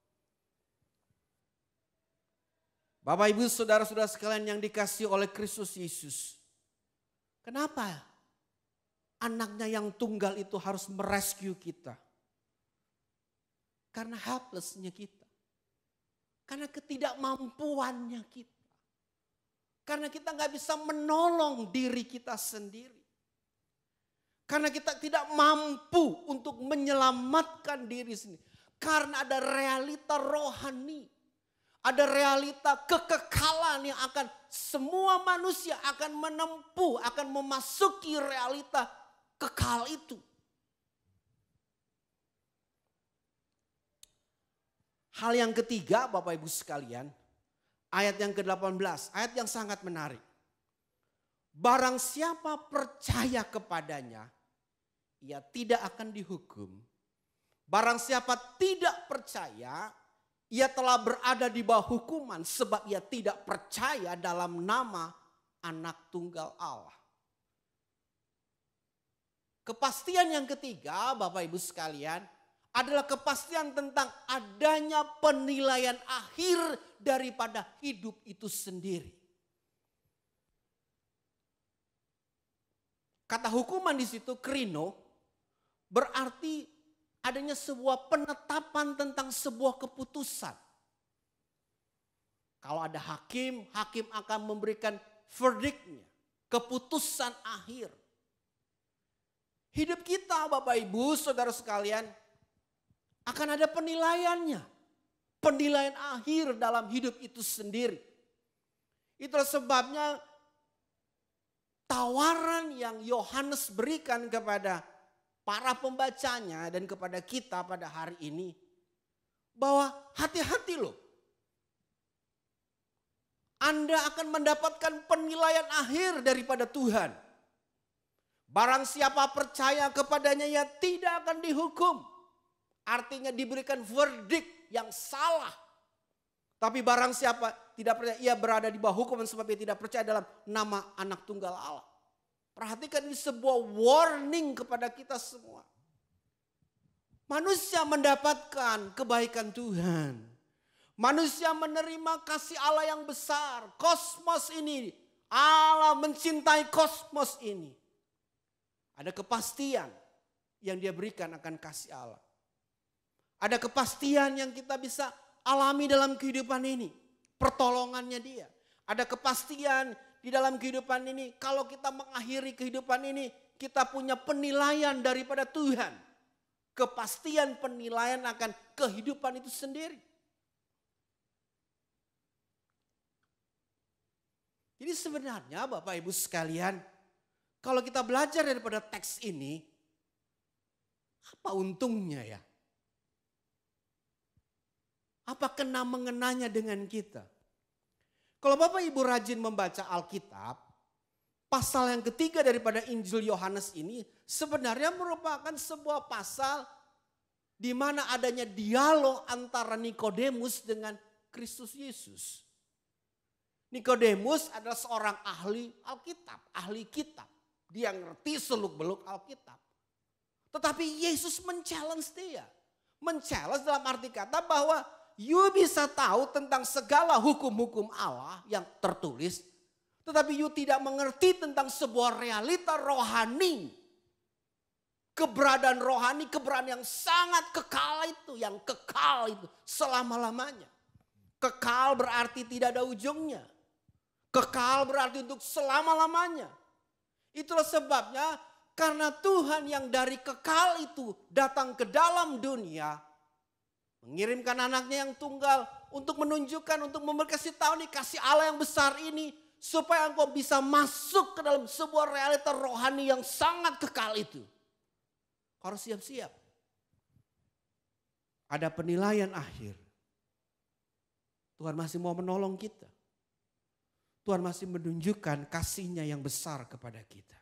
Speaker 8: Bapak Ibu saudara-saudara sekalian yang dikasihi oleh Kristus Yesus. Kenapa anaknya yang tunggal itu harus merescue kita? Karena helplessnya kita. Karena ketidakmampuannya kita. Karena kita nggak bisa menolong diri kita sendiri. Karena kita tidak mampu untuk menyelamatkan diri sendiri. Karena ada realita rohani. Ada realita kekekalan yang akan semua manusia akan menempuh, akan memasuki realita kekal itu. Hal yang ketiga Bapak Ibu sekalian, ayat yang ke-18, ayat yang sangat menarik. Barang siapa percaya kepadanya, ia tidak akan dihukum. Barang siapa tidak percaya, ia telah berada di bawah hukuman sebab ia tidak percaya dalam nama Anak Tunggal Allah. Kepastian yang ketiga Bapak Ibu sekalian adalah kepastian tentang adanya penilaian akhir daripada hidup itu sendiri. Kata hukuman di situ krino berarti adanya sebuah penetapan tentang sebuah keputusan. Kalau ada hakim, hakim akan memberikan verdiknya, keputusan akhir. Hidup kita Bapak Ibu, saudara sekalian, akan ada penilaiannya. Penilaian akhir dalam hidup itu sendiri. Itulah sebabnya tawaran yang Yohanes berikan kepada para pembacanya dan kepada kita pada hari ini. Bahwa hati-hati loh. Anda akan mendapatkan penilaian akhir daripada Tuhan. Barang siapa percaya kepadanya ia tidak akan dihukum. Artinya diberikan verdict yang salah. Tapi barang siapa tidak percaya ia berada di bawah hukuman sebab ia tidak percaya dalam nama Anak Tunggal Allah. Perhatikan ini sebuah warning kepada kita semua. Manusia mendapatkan kebaikan Tuhan. Manusia menerima kasih Allah yang besar. Kosmos ini, Allah mencintai kosmos ini. Ada kepastian yang dia berikan akan kasih Allah. Ada kepastian yang kita bisa alami dalam kehidupan ini. Pertolongannya dia. Ada kepastian di dalam kehidupan ini. Kalau kita mengakhiri kehidupan ini, kita punya penilaian daripada Tuhan. Kepastian penilaian akan kehidupan itu sendiri. Jadi sebenarnya Bapak Ibu sekalian, kalau kita belajar daripada teks ini, apa untungnya ya? Apa kena mengenanya dengan kita? Kalau Bapak Ibu rajin membaca Alkitab, pasal yang ketiga daripada Injil Yohanes ini sebenarnya merupakan sebuah pasal di mana adanya dialog antara Nikodemus dengan Kristus Yesus. Nikodemus adalah seorang ahli Alkitab, ahli kitab. Dia ngerti seluk-beluk Alkitab. Tetapi Yesus men-challenge dia. Men-challenge dalam arti kata bahwa you bisa tahu tentang segala hukum-hukum Allah yang tertulis. Tetapi you tidak mengerti tentang sebuah realita rohani. Keberadaan rohani, keberadaan yang sangat kekal itu. Yang kekal itu selama-lamanya. Kekal berarti tidak ada ujungnya. Kekal berarti untuk selama-lamanya. Itulah sebabnya karena Tuhan yang dari kekal itu datang ke dalam dunia. Mengirimkan anaknya yang tunggal untuk menunjukkan, untuk memberkati tahu nih kasih Allah yang besar ini. Supaya engkau bisa masuk ke dalam sebuah realita rohani yang sangat kekal itu. Harus siap-siap. Ada penilaian akhir. Tuhan masih mau menolong kita. Tuhan masih menunjukkan kasih-Nya yang besar kepada kita.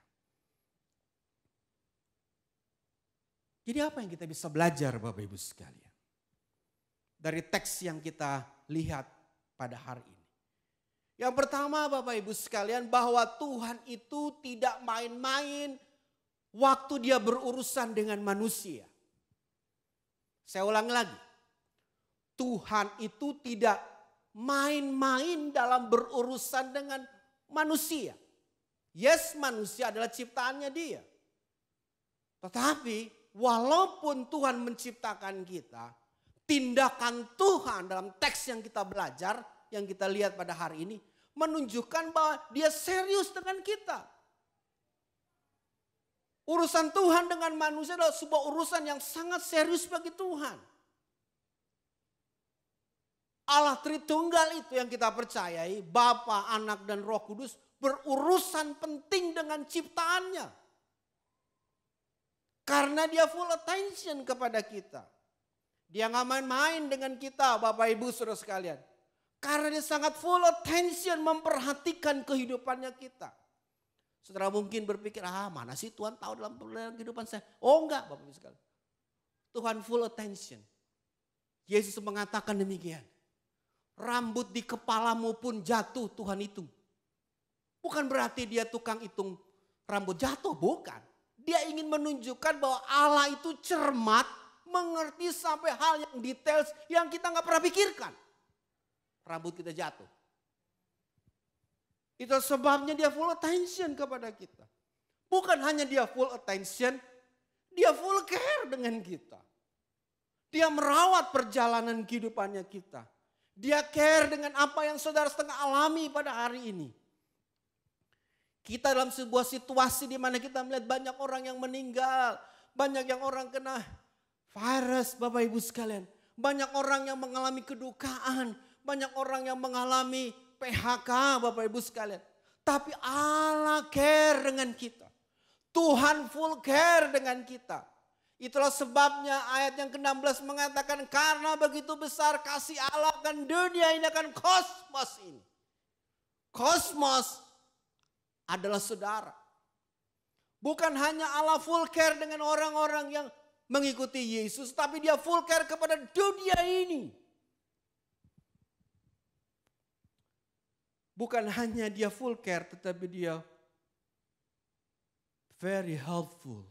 Speaker 8: Jadi apa yang kita bisa belajar Bapak Ibu sekalian? Dari teks yang kita lihat pada hari ini. Yang pertama Bapak Ibu sekalian bahwa Tuhan itu tidak main-main waktu dia berurusan dengan manusia. Saya ulang lagi. Tuhan itu tidak main-main dalam berurusan dengan manusia. Yes, manusia adalah ciptaannya dia. Tetapi walaupun Tuhan menciptakan kita, tindakan Tuhan dalam teks yang kita belajar, yang kita lihat pada hari ini, menunjukkan bahwa dia serius dengan kita. Urusan Tuhan dengan manusia adalah sebuah urusan yang sangat serius bagi Tuhan. Allah Tritunggal itu yang kita percayai, Bapa, Anak, dan Roh Kudus berurusan penting dengan ciptaannya. Karena dia full attention kepada kita. Dia gak main-main dengan kita Bapak Ibu Saudara sekalian. Karena dia sangat full attention memperhatikan kehidupannya kita. Saudara mungkin berpikir, mana sih Tuhan tahu dalam kehidupan saya. Oh enggak Bapak Ibu sekalian. Tuhan full attention. Yesus mengatakan demikian. Rambut di kepalamu pun jatuh Tuhan hitung. Bukan berarti dia tukang hitung rambut jatuh, bukan. Dia ingin menunjukkan bahwa Allah itu cermat, mengerti sampai hal yang detail yang kita gak pernah pikirkan. Rambut kita jatuh. Itu sebabnya dia full attention kepada kita. Bukan hanya dia full attention, dia full care dengan kita. Dia merawat perjalanan kehidupannya kita. Dia care dengan apa yang saudara sedang alami pada hari ini. Kita dalam sebuah situasi di mana kita melihat banyak orang yang meninggal. Banyak yang orang kena virus, Bapak Ibu sekalian. Banyak orang yang mengalami kedukaan. Banyak orang yang mengalami PHK, Bapak Ibu sekalian. Tapi Allah care dengan kita. Tuhan full care dengan kita. Itulah sebabnya ayat yang ke-16 mengatakan, karena begitu besar kasih Allah akan dunia ini, akan kosmos ini. Kosmos adalah saudara. Bukan hanya Allah full care dengan orang-orang yang mengikuti Yesus, tapi dia full care kepada dunia ini. Bukan hanya dia full care, tetapi dia very helpful.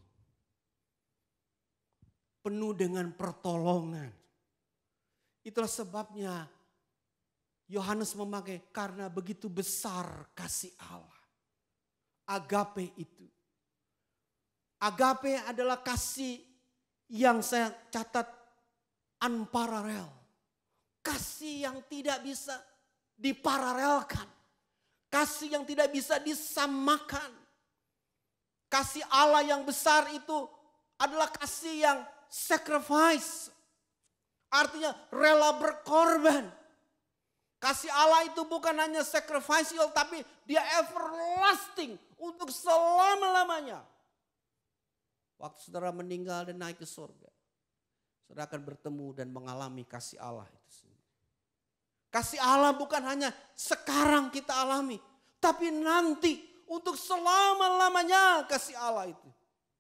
Speaker 8: Penuh dengan pertolongan. Itulah sebabnya Yohanes memakai karena begitu besar kasih Allah. Agape itu. Agape adalah kasih yang saya catat unparallel. Kasih yang tidak bisa diparalelkan. Kasih yang tidak bisa disamakan. Kasih Allah yang besar itu adalah kasih yang sacrifice. Artinya rela berkorban. Kasih Allah itu bukan hanya sacrificial, tapi dia everlasting untuk selama-lamanya. Waktu saudara meninggal dan naik ke surga, saudara akan bertemu dan mengalami kasih Allah itu sendiri. Kasih Allah bukan hanya sekarang kita alami, tapi nanti untuk selama-lamanya kasih Allah itu.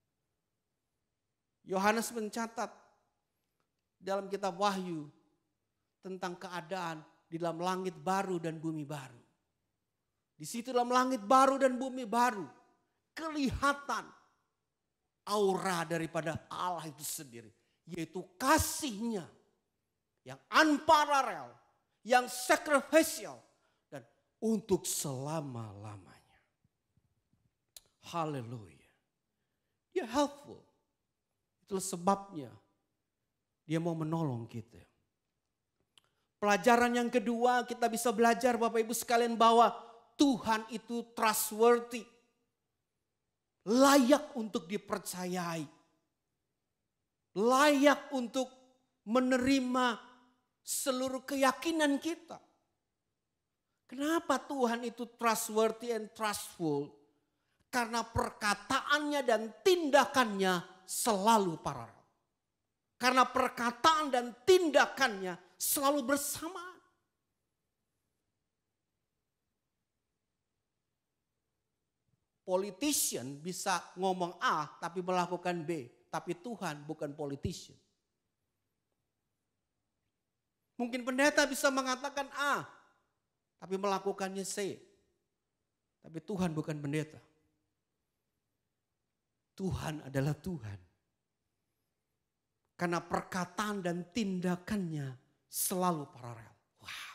Speaker 8: Yohanes mencatat dalam kitab Wahyu tentang keadaan di dalam langit baru dan bumi baru. Di situ dalam langit baru dan bumi baru kelihatan aura daripada Allah itu sendiri. Yaitu kasihnya yang unparallel, yang sacrificial dan untuk selama-lamanya. Haleluya. Dia helpful. Itulah sebabnya dia mau menolong kita. Pelajaran yang kedua kita bisa belajar Bapak Ibu sekalian bahwa Tuhan itu trustworthy. Layak untuk dipercayai. Layak untuk menerima seluruh keyakinan kita. Kenapa Tuhan itu trustworthy and trustful? Karena perkataannya dan tindakannya selalu paralel. Karena perkataan dan tindakannya selalu bersamaan. Politician bisa ngomong A tapi melakukan B. Tapi Tuhan bukan politician. Mungkin pendeta bisa mengatakan A tapi melakukannya C. Tapi Tuhan bukan pendeta. Tuhan adalah Tuhan. Karena perkataan dan tindakannya selalu paralel. Wow.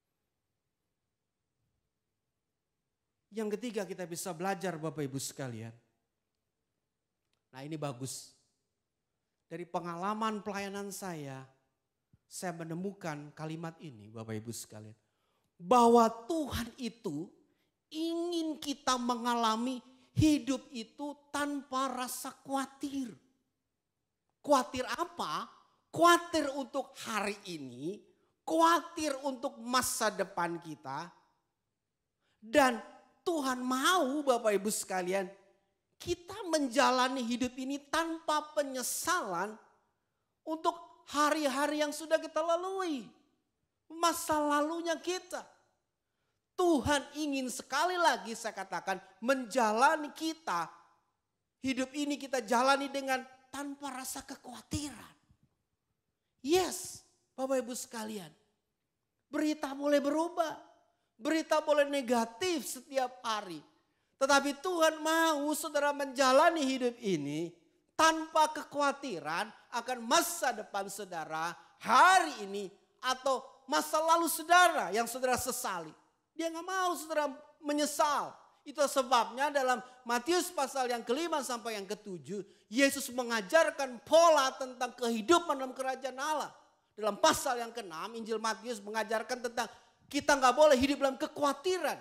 Speaker 8: Yang ketiga kita bisa belajar Bapak Ibu sekalian. Nah ini bagus. Dari pengalaman pelayanan saya menemukan kalimat ini Bapak Ibu sekalian. Bahwa Tuhan itu ingin kita mengalami hidup itu tanpa rasa khawatir. Khawatir apa? Khawatir untuk hari ini, khawatir untuk masa depan kita. Dan Tuhan mau Bapak Ibu sekalian, kita menjalani hidup ini tanpa penyesalan untuk hari-hari yang sudah kita lalui. Masa lalunya kita. Tuhan ingin sekali lagi saya katakan menjalani kita. Hidup ini kita jalani dengan tanpa rasa kekhawatiran. Yes, Bapak Ibu sekalian. Berita boleh berubah. Berita boleh negatif setiap hari. Tetapi Tuhan mau saudara menjalani hidup ini tanpa kekhawatiran akan masa depan saudara hari ini atau masa lalu saudara yang saudara sesali. Dia gak mau saudara menyesal. Itu sebabnya dalam Matius pasal yang ke-5 sampai yang ke-7, Yesus mengajarkan pola tentang kehidupan dalam kerajaan Allah. Dalam pasal yang ke-6, Injil Matius mengajarkan tentang kita nggak boleh hidup dalam kekhawatiran.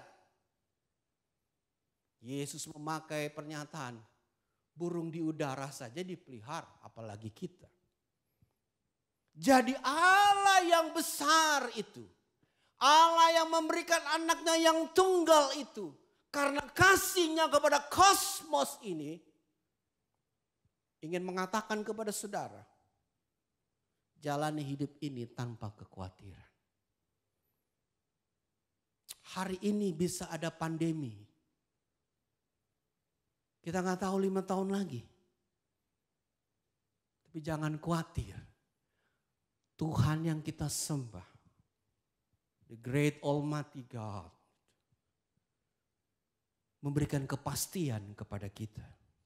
Speaker 8: Yesus memakai pernyataan, burung di udara saja dipelihara, apalagi kita. Jadi Allah yang besar itu, Allah yang memberikan anaknya yang tunggal itu, karena kasihnya kepada kosmos ini, ingin mengatakan kepada saudara, jalani hidup ini tanpa kekhawatiran. Hari ini bisa ada pandemi. Kita nggak tahu 5 tahun lagi. Tapi jangan khawatir. Tuhan yang kita sembah, the great almighty God, memberikan kepastian kepada kita.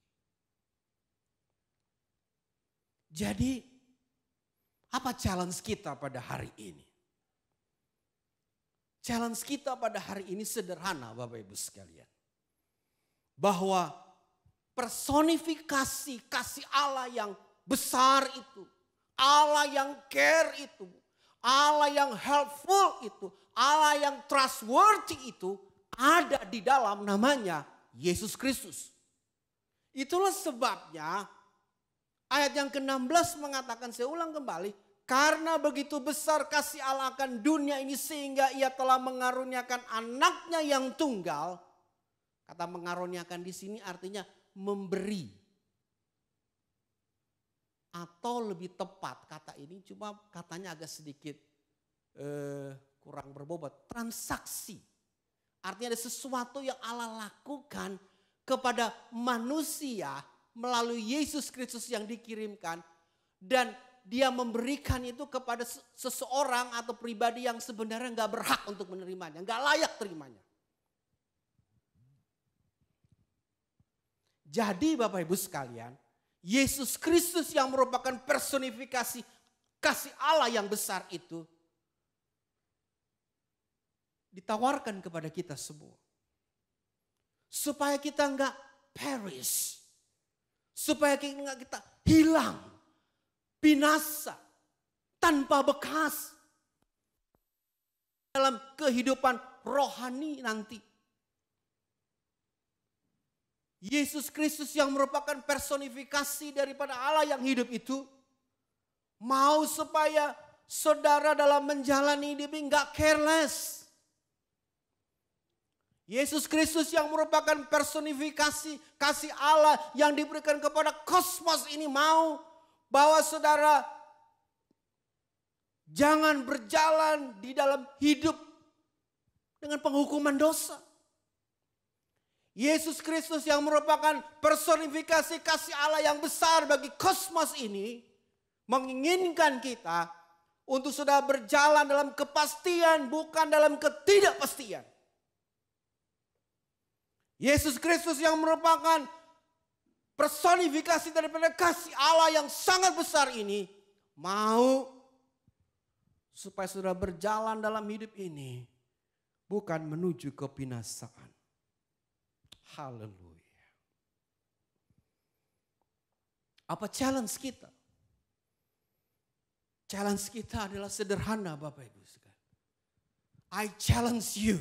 Speaker 8: Jadi, apa challenge kita pada hari ini? Challenge kita pada hari ini sederhana, Bapak Ibu sekalian. Bahwa personifikasi kasih Allah yang besar itu, Allah yang care itu, Allah yang helpful itu, Allah yang trustworthy itu ada di dalam namanya Yesus Kristus. Itulah sebabnya ayat yang ke-16 mengatakan, saya ulang kembali, karena begitu besar kasih Allah akan dunia ini sehingga ia telah mengaruniakan anaknya yang tunggal. Kata mengaruniakan di sini artinya memberi. Atau lebih tepat kata ini cuma katanya agak sedikit kurang berbobot. Transaksi. Artinya ada sesuatu yang Allah lakukan kepada manusia melalui Yesus Kristus yang dikirimkan. Dan dia memberikan itu kepada seseorang atau pribadi yang sebenarnya gak berhak untuk menerimanya. Gak layak terimanya. Jadi Bapak Ibu sekalian, Yesus Kristus yang merupakan personifikasi kasih Allah yang besar itu ditawarkan kepada kita semua. Supaya kita enggak perish. Supaya kita hilang, binasa, tanpa bekas dalam kehidupan rohani nanti. Yesus Kristus yang merupakan personifikasi daripada Allah yang hidup itu mau supaya saudara dalam menjalani hidup ini enggak careless. Yesus Kristus yang merupakan personifikasi kasih Allah yang diberikan kepada kosmos ini mau bahwa saudara jangan berjalan di dalam hidup dengan penghukuman dosa. Yesus Kristus yang merupakan personifikasi kasih Allah yang besar bagi kosmos ini menginginkan kita untuk sudah berjalan dalam kepastian bukan dalam ketidakpastian. Yesus Kristus yang merupakan personifikasi daripada kasih Allah yang sangat besar ini mau supaya sudah berjalan dalam hidup ini bukan menuju kebinasaan. Haleluya. Apa challenge kita? Challenge kita adalah sederhana Bapak Ibu sekalian. I challenge you.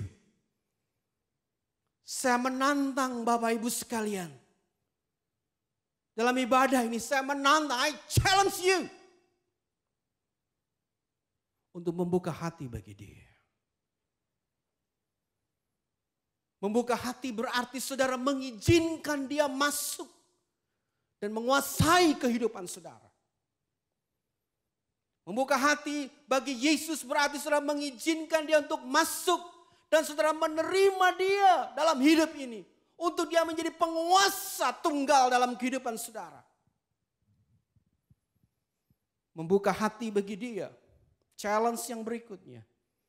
Speaker 8: Saya menantang Bapak Ibu sekalian. Dalam ibadah ini saya menantang, I challenge you. Untuk membuka hati bagi dia. Membuka hati berarti saudara mengizinkan dia masuk. Dan menguasai kehidupan saudara. Membuka hati bagi Yesus berarti saudara mengizinkan dia untuk masuk. Dan saudara menerima dia dalam hidup ini. Untuk dia menjadi penguasa tunggal dalam kehidupan saudara. Membuka hati bagi dia. Challenge yang berikutnya.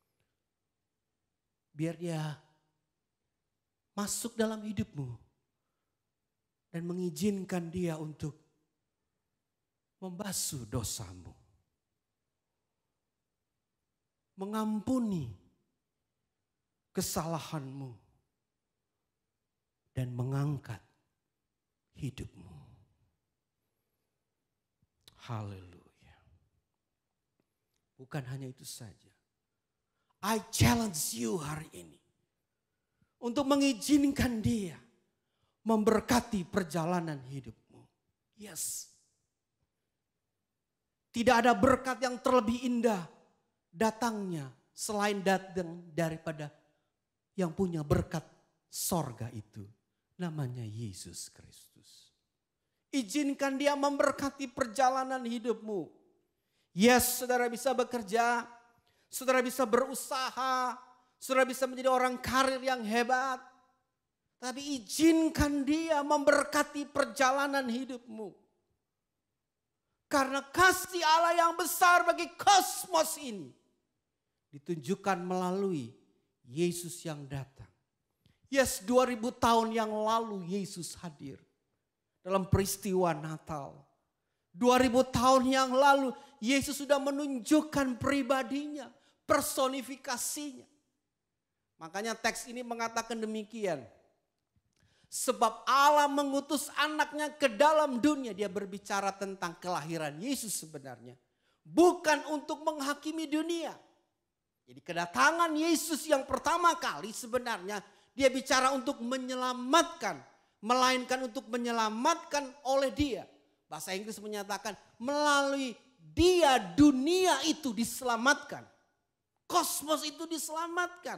Speaker 8: Biar dia masuk dalam hidupmu. Dan mengizinkan dia untuk membasuh dosamu. Mengampuni kesalahanmu. dan mengangkat hidupmu. Haleluya. Bukan hanya itu saja. I challenge you hari ini untuk mengizinkan Dia memberkati perjalanan hidupmu. Yes. Tidak ada berkat yang terlebih indah datangnya selain datang daripada yang punya berkat sorga itu. Namanya Yesus Kristus. Izinkan Dia memberkati perjalanan hidupmu. Yes, saudara bisa bekerja, saudara bisa berusaha, saudara bisa menjadi orang karir yang hebat. Tapi izinkan Dia memberkati perjalanan hidupmu. Karena kasih Allah yang besar bagi kosmos ini ditunjukkan melalui Yesus yang datang. Yes, 2000 tahun yang lalu Yesus hadir dalam peristiwa Natal. 2000 tahun yang lalu Yesus sudah menunjukkan pribadinya, personifikasinya. Makanya teks ini mengatakan demikian. Sebab Allah mengutus anaknya ke dalam dunia. Dia berbicara tentang kelahiran Yesus sebenarnya. Bukan untuk menghakimi dunia. Jadi kedatangan Yesus yang pertama kali sebenarnya dia bicara untuk menyelamatkan. Melainkan untuk menyelamatkan oleh Dia. Bahasa Inggris menyatakan melalui Dia dunia itu diselamatkan. Kosmos itu diselamatkan.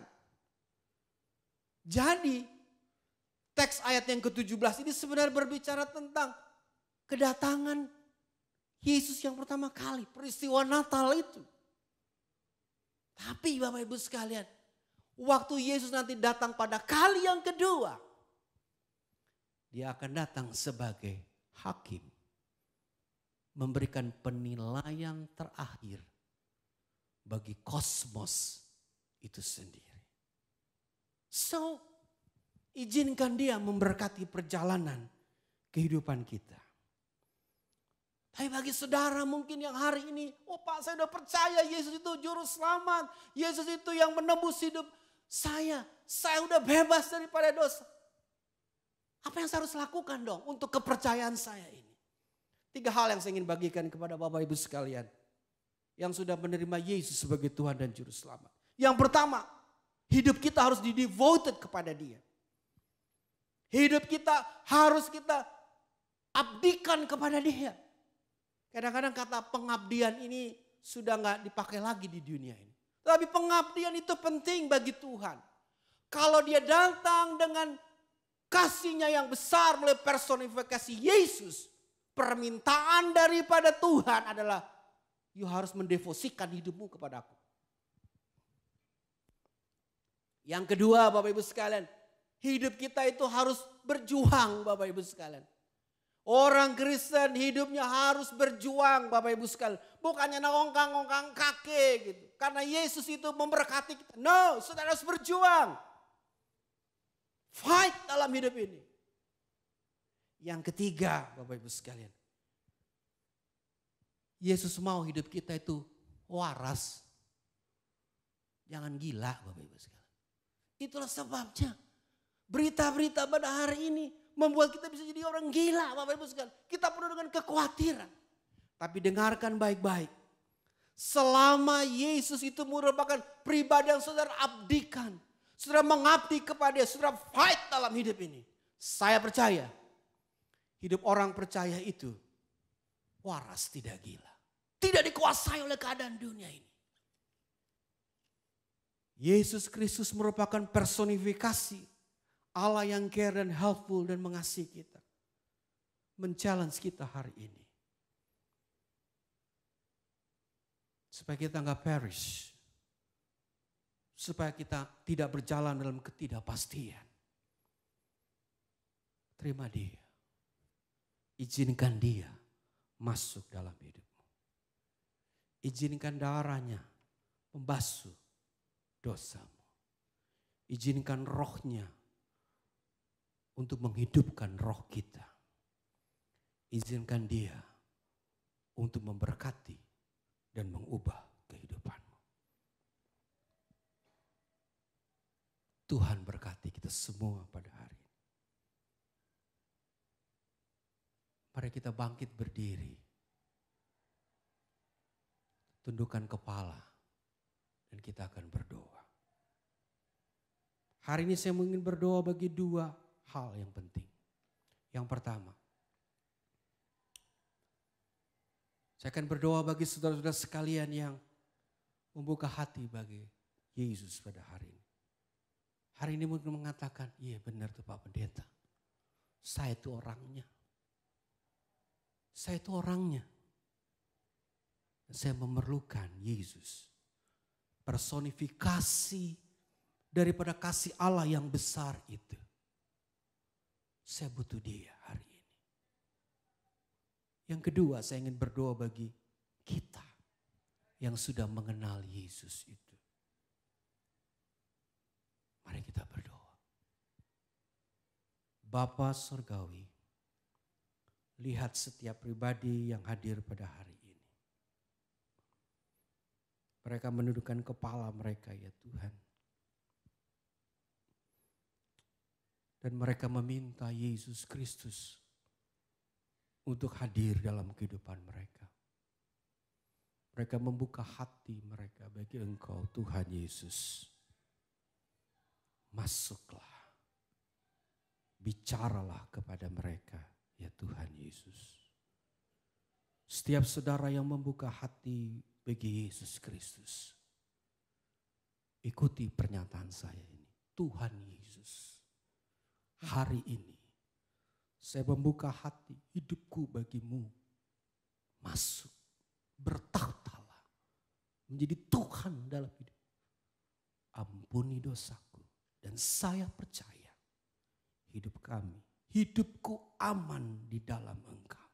Speaker 8: Jadi teks ayat yang ke-17 ini sebenarnya berbicara tentang kedatangan Yesus yang pertama kali. Peristiwa Natal itu. Tapi Bapak Ibu sekalian, waktu Yesus nanti datang pada kali yang kedua, Dia akan datang sebagai hakim. Memberikan penilaian terakhir bagi kosmos itu sendiri. So, izinkan Dia memberkati perjalanan kehidupan kita. Tapi bagi saudara mungkin yang hari ini, oh Pak saya udah percaya Yesus itu juru selamat. Yesus itu yang menebus hidup saya. Saya udah bebas daripada dosa. Apa yang saya harus lakukan dong untuk kepercayaan saya ini? 3 hal yang saya ingin bagikan kepada Bapak Ibu sekalian. Yang sudah menerima Yesus sebagai Tuhan dan juru selamat. Yang pertama, hidup kita harus di-devoted kepada Dia. Hidup kita harus kita abdikan kepada Dia. Kadang-kadang kata pengabdian ini sudah nggak dipakai lagi di dunia ini. Tapi pengabdian itu penting bagi Tuhan. Kalau Dia datang dengan kasih-Nya yang besar melalui personifikasi Yesus. Permintaan daripada Tuhan adalah you harus mendevosikan hidupmu kepada Aku. Yang kedua Bapak Ibu sekalian. Hidup kita itu harus berjuang Bapak Ibu sekalian. Orang Kristen hidupnya harus berjuang Bapak Ibu sekalian. Bukannya ngongkang-ngongkang kaki gitu. Karena Yesus itu memberkati kita. No, saudara harus berjuang. Fight dalam hidup ini. Yang ketiga Bapak Ibu sekalian. Yesus mau hidup kita itu waras. Jangan gila Bapak Ibu sekalian. Itulah sebabnya. Berita-berita pada hari ini membuat kita bisa jadi orang gila Bapak Ibu sekalian. Kita penuh dengan kekhawatiran. Tapi dengarkan baik-baik. Selama Yesus itu merupakan pribadi yang saudara abdikan. Saudara mengabdi kepada Dia, saudara fight dalam hidup ini. Saya percaya hidup orang percaya itu waras tidak gila. Tidak dikuasai oleh keadaan dunia ini. Yesus Kristus merupakan personifikasi Allah yang care dan helpful dan mengasihi kita. Men-challenge kita hari ini. Supaya kita nggak perish. Supaya kita tidak berjalan dalam ketidakpastian. Terima Dia. Izinkan Dia masuk dalam hidupmu. Izinkan darah-Nya membasuh dosamu. Izinkan roh-Nya untuk menghidupkan roh kita. Izinkan Dia untuk memberkati dan mengubah kehidupanmu. Tuhan berkati kita semua pada hari ini. Mari kita bangkit berdiri. Tundukkan kepala dan kita akan berdoa. Hari ini saya ingin berdoa bagi dua hal yang penting. Yang pertama, saya akan berdoa bagi saudara-saudara sekalian yang membuka hati bagi Yesus pada hari ini. Hari ini mungkin mengatakan, iya benar tuh Pak Pendeta. Saya itu orangnya. Saya itu orangnya. Saya memerlukan Yesus. Personifikasi daripada kasih Allah yang besar itu. Saya butuh dia hari ini. Yang kedua, saya ingin berdoa bagi kita yang sudah mengenal Yesus itu. Mari kita berdoa. Bapa Surgawi, lihat setiap pribadi yang hadir pada hari ini. Mereka menundukkan kepala mereka ya Tuhan. Dan mereka meminta Yesus Kristus untuk hadir dalam kehidupan mereka. Mereka membuka hati mereka bagi Engkau Tuhan Yesus. Masuklah, bicaralah kepada mereka ya Tuhan Yesus. Setiap saudara yang membuka hati bagi Yesus Kristus, ikuti pernyataan saya ini. Tuhan Yesus, hari ini saya membuka hati hidupku bagimu. Masuk, bertakhtalah, menjadi Tuhan dalam hidup. Ampuni dosaku dan saya percaya hidup kami, hidupku aman di dalam Engkau.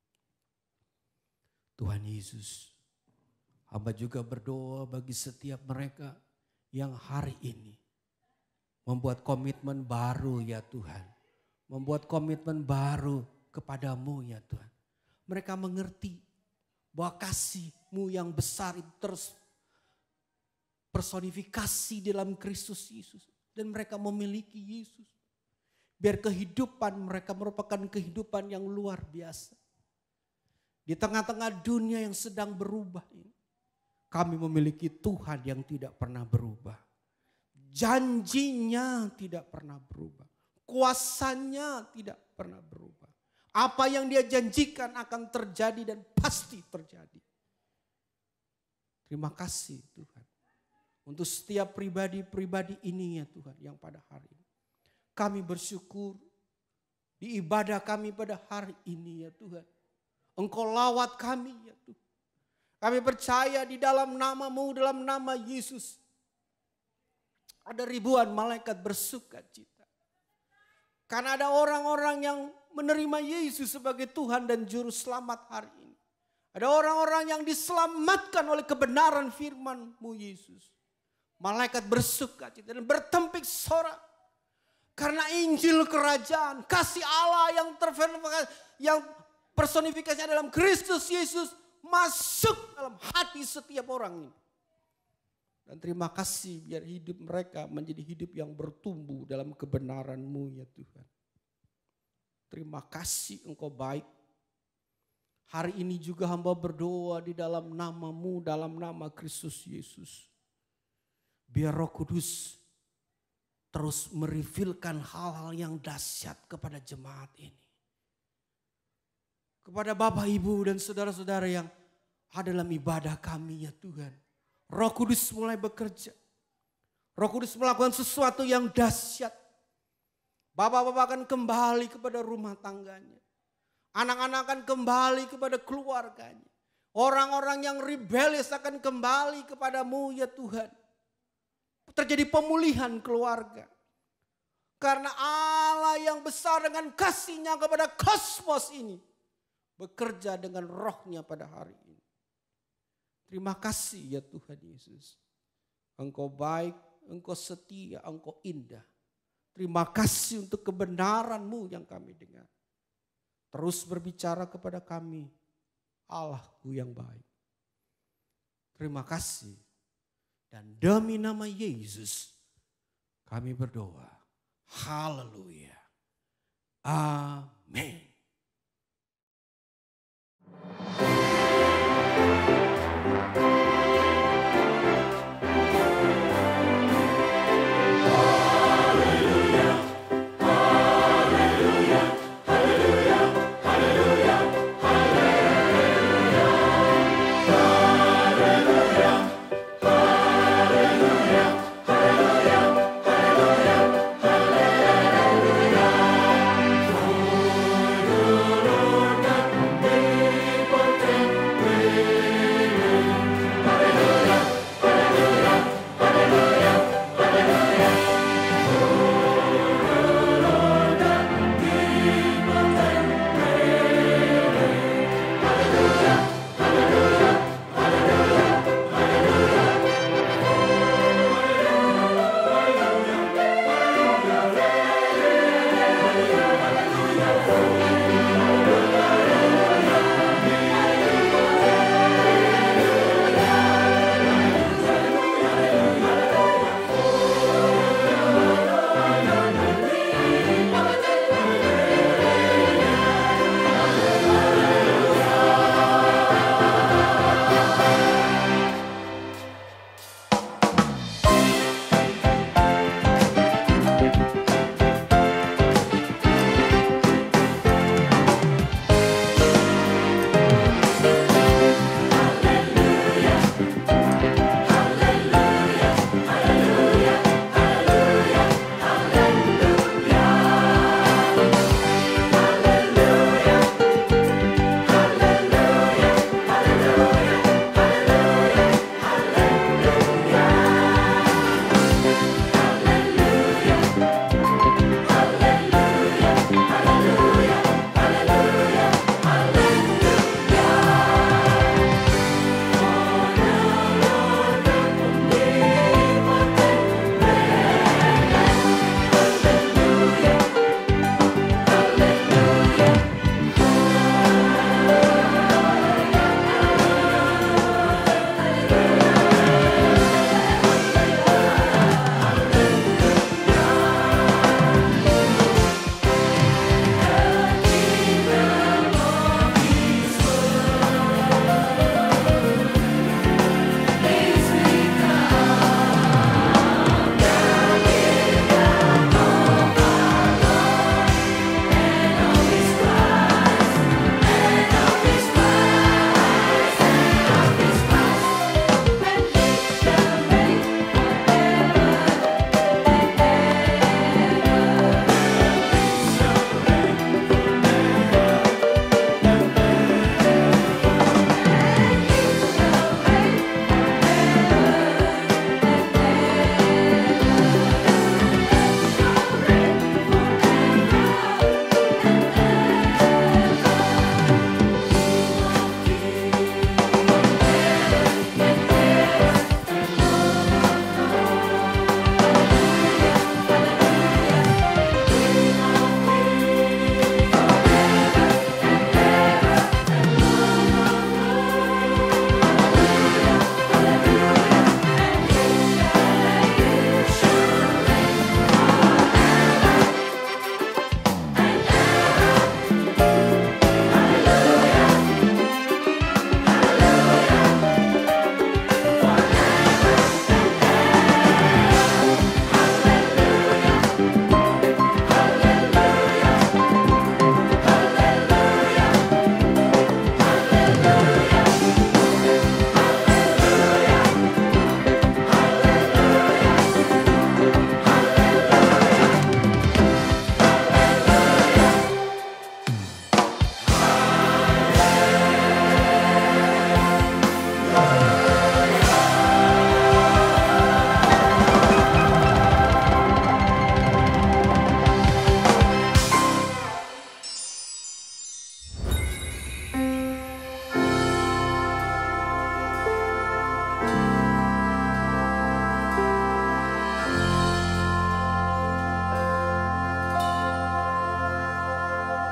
Speaker 8: Tuhan Yesus, hamba juga berdoa bagi setiap mereka yang hari ini membuat komitmen baru ya Tuhan. Membuat komitmen baru kepadamu ya Tuhan. Mereka mengerti bahwa kasih-Mu yang besar itu terus personifikasi dalam Kristus Yesus. Dan mereka memiliki Yesus. Biar kehidupan mereka merupakan kehidupan yang luar biasa. Di tengah-tengah dunia yang sedang berubah ini. Kami memiliki Tuhan yang tidak pernah berubah. Janjinya tidak pernah berubah. Kuasanya tidak pernah berubah. Apa yang dia janjikan akan terjadi dan pasti terjadi. Terima kasih Tuhan. Untuk setiap pribadi-pribadi ini ya Tuhan yang pada hari ini. Kami bersyukur di ibadah kami pada hari ini ya Tuhan. Engkau lawat kami ya Tuhan. Kami percaya di dalam nama-Mu, dalam nama Yesus. Ada ribuan malaikat bersuka cita. Karena ada orang-orang yang menerima Yesus sebagai Tuhan dan Juru Selamat hari ini. Ada orang-orang yang diselamatkan oleh kebenaran firman-Mu Yesus. Malaikat bersuka cita dan bertempik sorak. Karena Injil kerajaan, kasih Allah yang personifikasinya dalam Kristus Yesus masuk dalam hati setiap orang ini. Dan terima kasih biar hidup mereka menjadi hidup yang bertumbuh dalam kebenaran-Mu ya Tuhan. Terima kasih Engkau baik. Hari ini juga hamba berdoa di dalam nama-Mu, dalam nama Kristus Yesus. Biar Roh Kudus terus merefilkan hal-hal yang dahsyat kepada jemaat ini. Kepada Bapak, Ibu dan saudara-saudara yang ada dalam ibadah kami ya Tuhan. Roh Kudus mulai bekerja. Roh Kudus melakukan sesuatu yang dahsyat. Bapak-bapak akan kembali kepada rumah tangganya. Anak-anak akan kembali kepada keluarganya. Orang-orang yang rebellious akan kembali kepadamu ya Tuhan. Terjadi pemulihan keluarga. Karena Allah yang besar dengan kasih-Nya kepada kosmos ini. Bekerja dengan rohnya pada hari ini. Terima kasih ya Tuhan Yesus. Engkau baik, Engkau setia, Engkau indah. Terima kasih untuk kebenaran-Mu yang kami dengar. Terus berbicara kepada kami, Allahku yang baik. Terima kasih. Dan demi nama Yesus kami berdoa. Haleluya. Amin.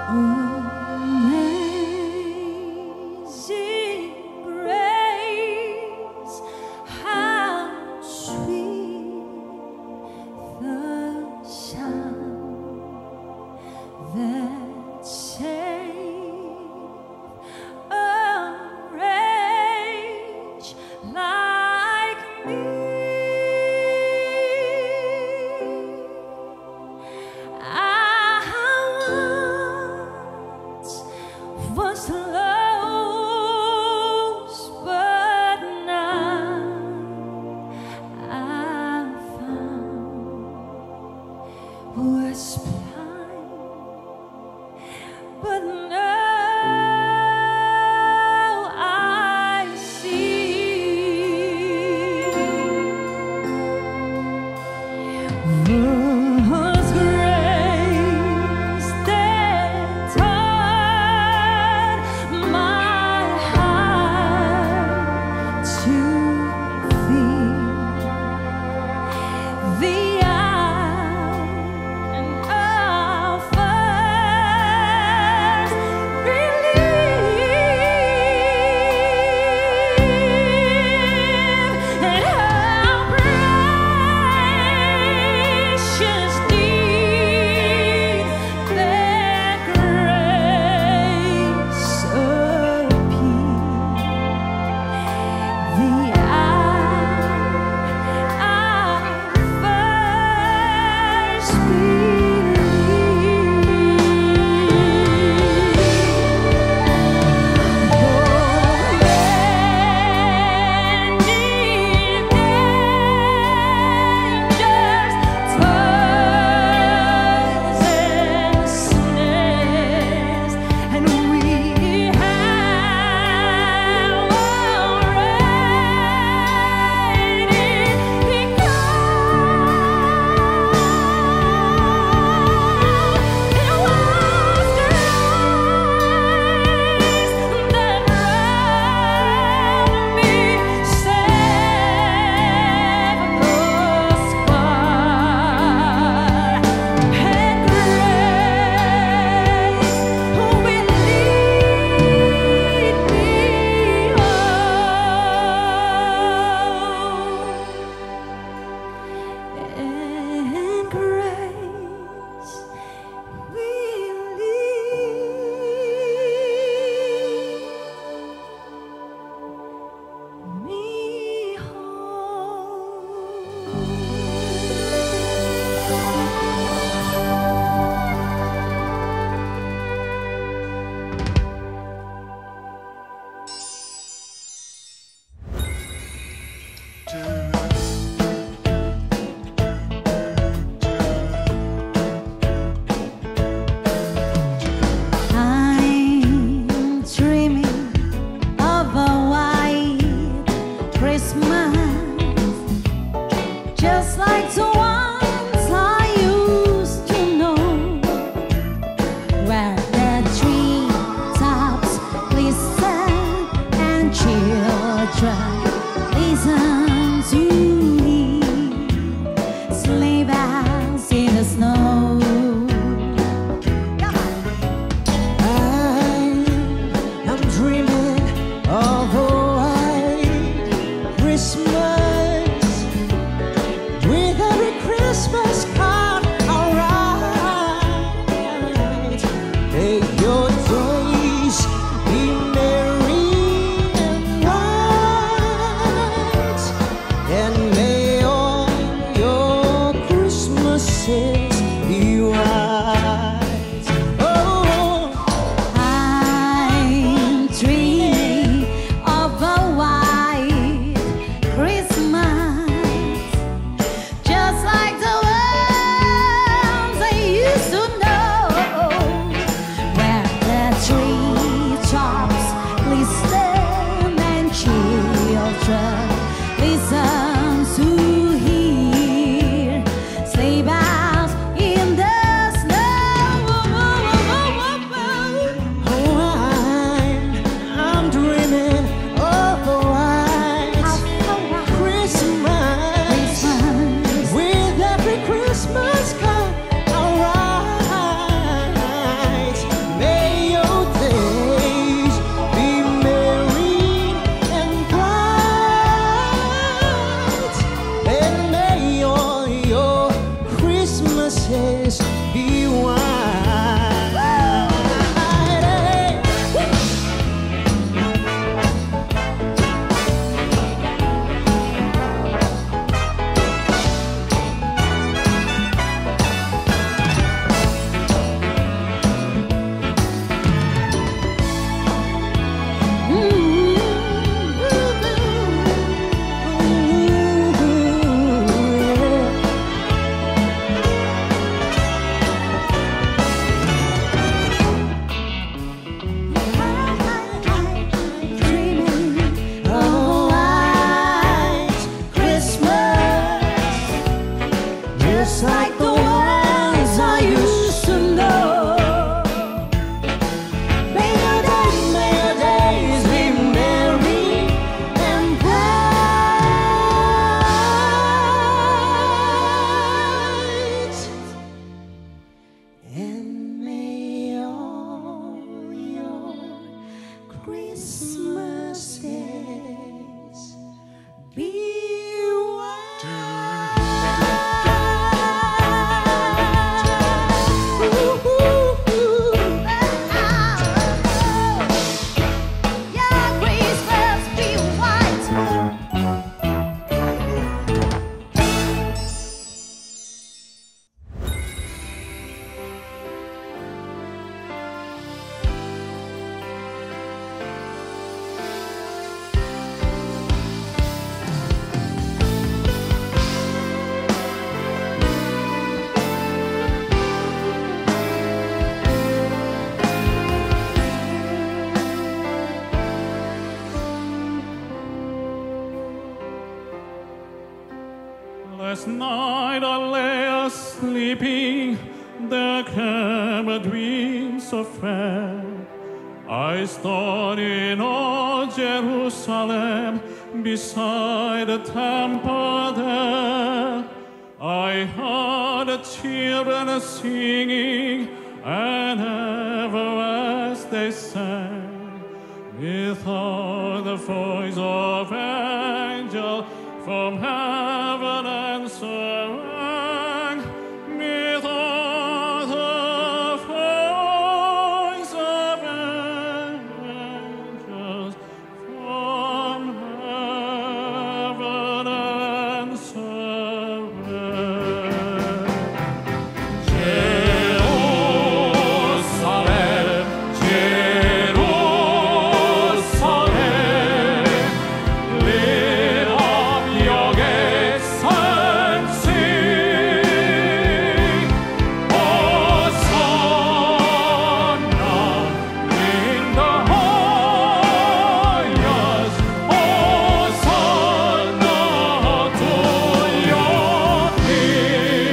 Speaker 9: when
Speaker 7: Christmas days be
Speaker 2: Last night I lay sleeping, there came a dream so fair. I stood in old Jerusalem, beside the temple there. I heard the children singing, and ever as they sang, methought the voice of angel from heaven answering, methought the voice of angels from heaven answering. Jerusalem, Jerusalem, lift up your gates and sing, Hosanna in the highest, Hosanna to your King.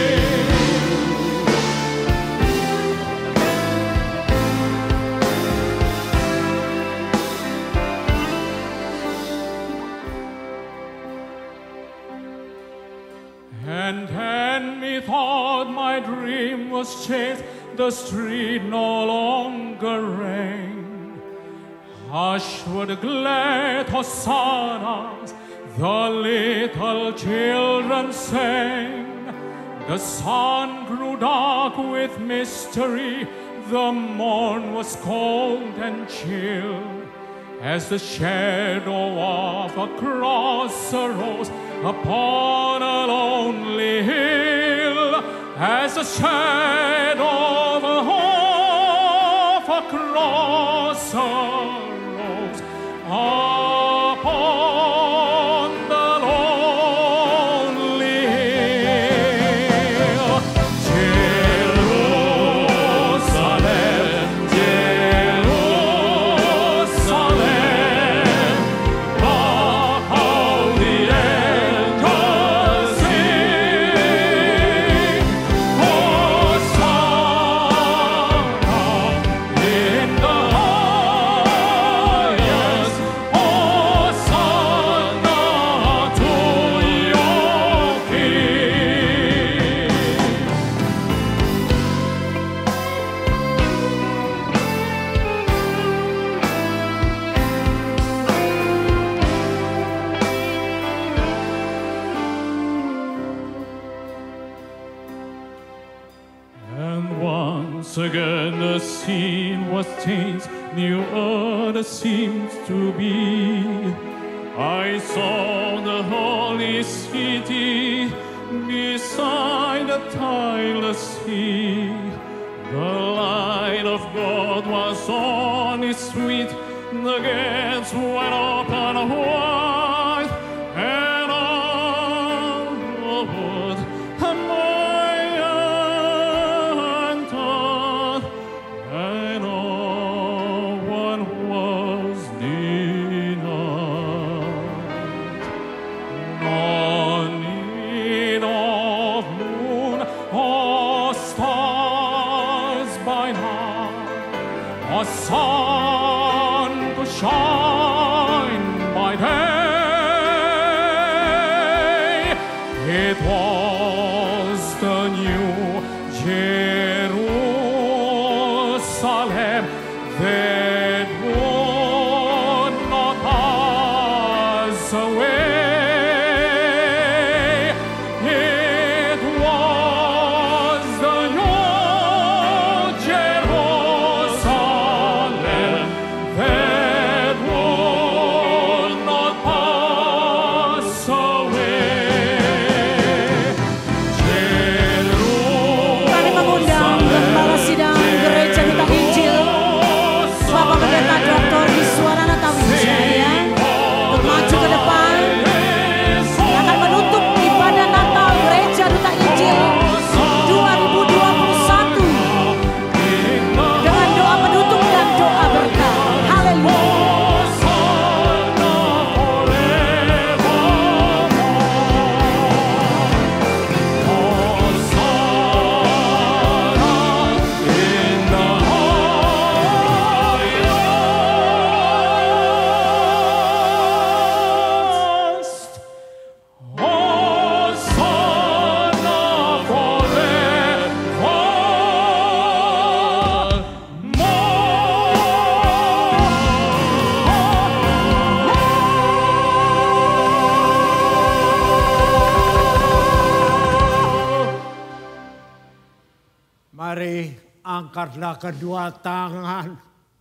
Speaker 2: And then methought my dream was changed, the street no longer rang. Hush were the glad hosannas, the little children sang. The sun grew dark with mystery, the morn was cold and chill, as the shadow of a cross arose upon a lonely hill, as the shadow of a cross arose upon the lonely hill. Jerusalem, Jerusalem, how the angels sing, Hosanna in the highest, Hosanna to your King. And once again the scene was changed, new earth seemed to be. I saw the holy city beside the tideless sea. The light of God was on its feet, the gates were open wide, and all would and no one was denied. No need of moon or stars by night, or sun to shine by day. It was the new Jerusalem that was
Speaker 1: Angkatlah kedua tangan.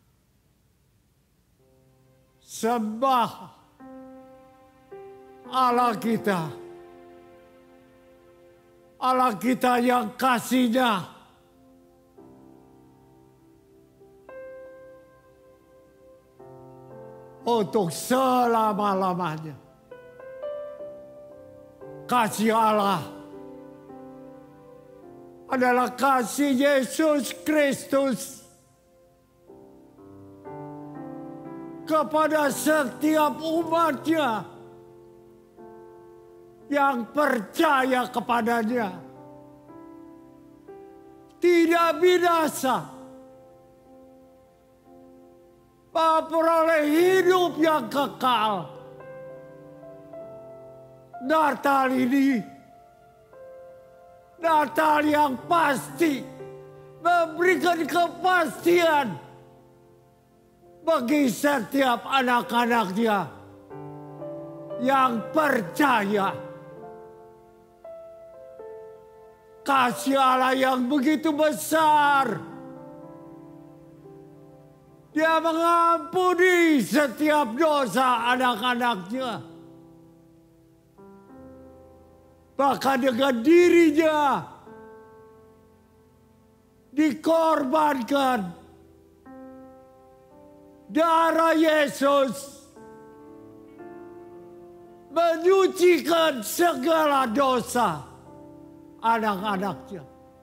Speaker 1: Sembah Allah kita. Allah kita yang kasih-Nya untuk selama-lamanya. Kasih Allah adalah kasih Yesus Kristus kepada setiap umat-Nya yang percaya kepadanya. Tidak binasa, memperoleh hidup yang kekal. Natal ini, Natal yang pasti, memberikan kepastian bagi setiap anak-anaknya yang percaya. Kasih Allah yang begitu besar, Dia mengampuni setiap dosa anak-anaknya. Bahkan dengan dirinya dikorbankan. Darah Yesus menyucikan segala dosa anak-anaknya.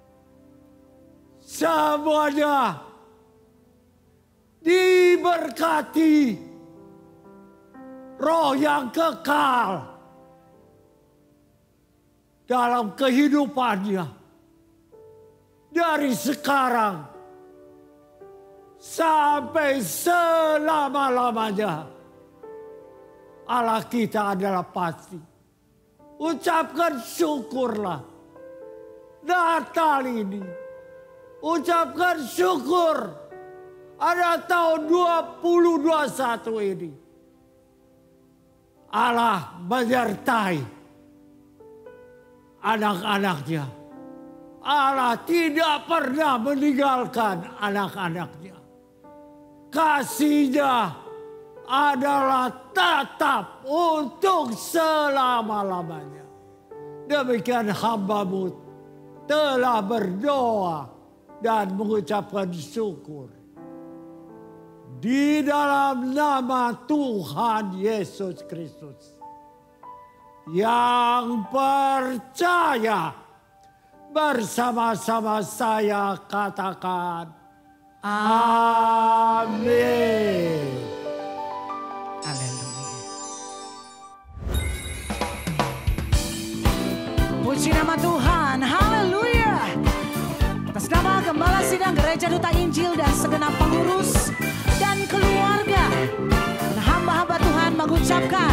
Speaker 1: Semuanya diberkati roh yang kekal dalam kehidupannya dari sekarang sampai selama-lamanya. Allah kita adalah pasti. Ucapkan syukurlah Natal ini. Ucapkan syukur ada tahun 2021 ini. Allah menyertai anak-anaknya. Allah tidak pernah meninggalkan anak-anaknya. Kasih-Nya adalah tetap untuk selama-lamanya. Demikian hamba-Mu telah berdoa dan mengucapkan syukur. Di dalam nama Tuhan Yesus Kristus. Yang percaya bersama-sama saya katakan amin.
Speaker 3: Haleluya. Puji nama Tuhan, haleluya. Atas nama Gembala Sidang Gereja Duta Injil dan segenap pengurus dan keluarga, hamba-hamba Tuhan mengucapkan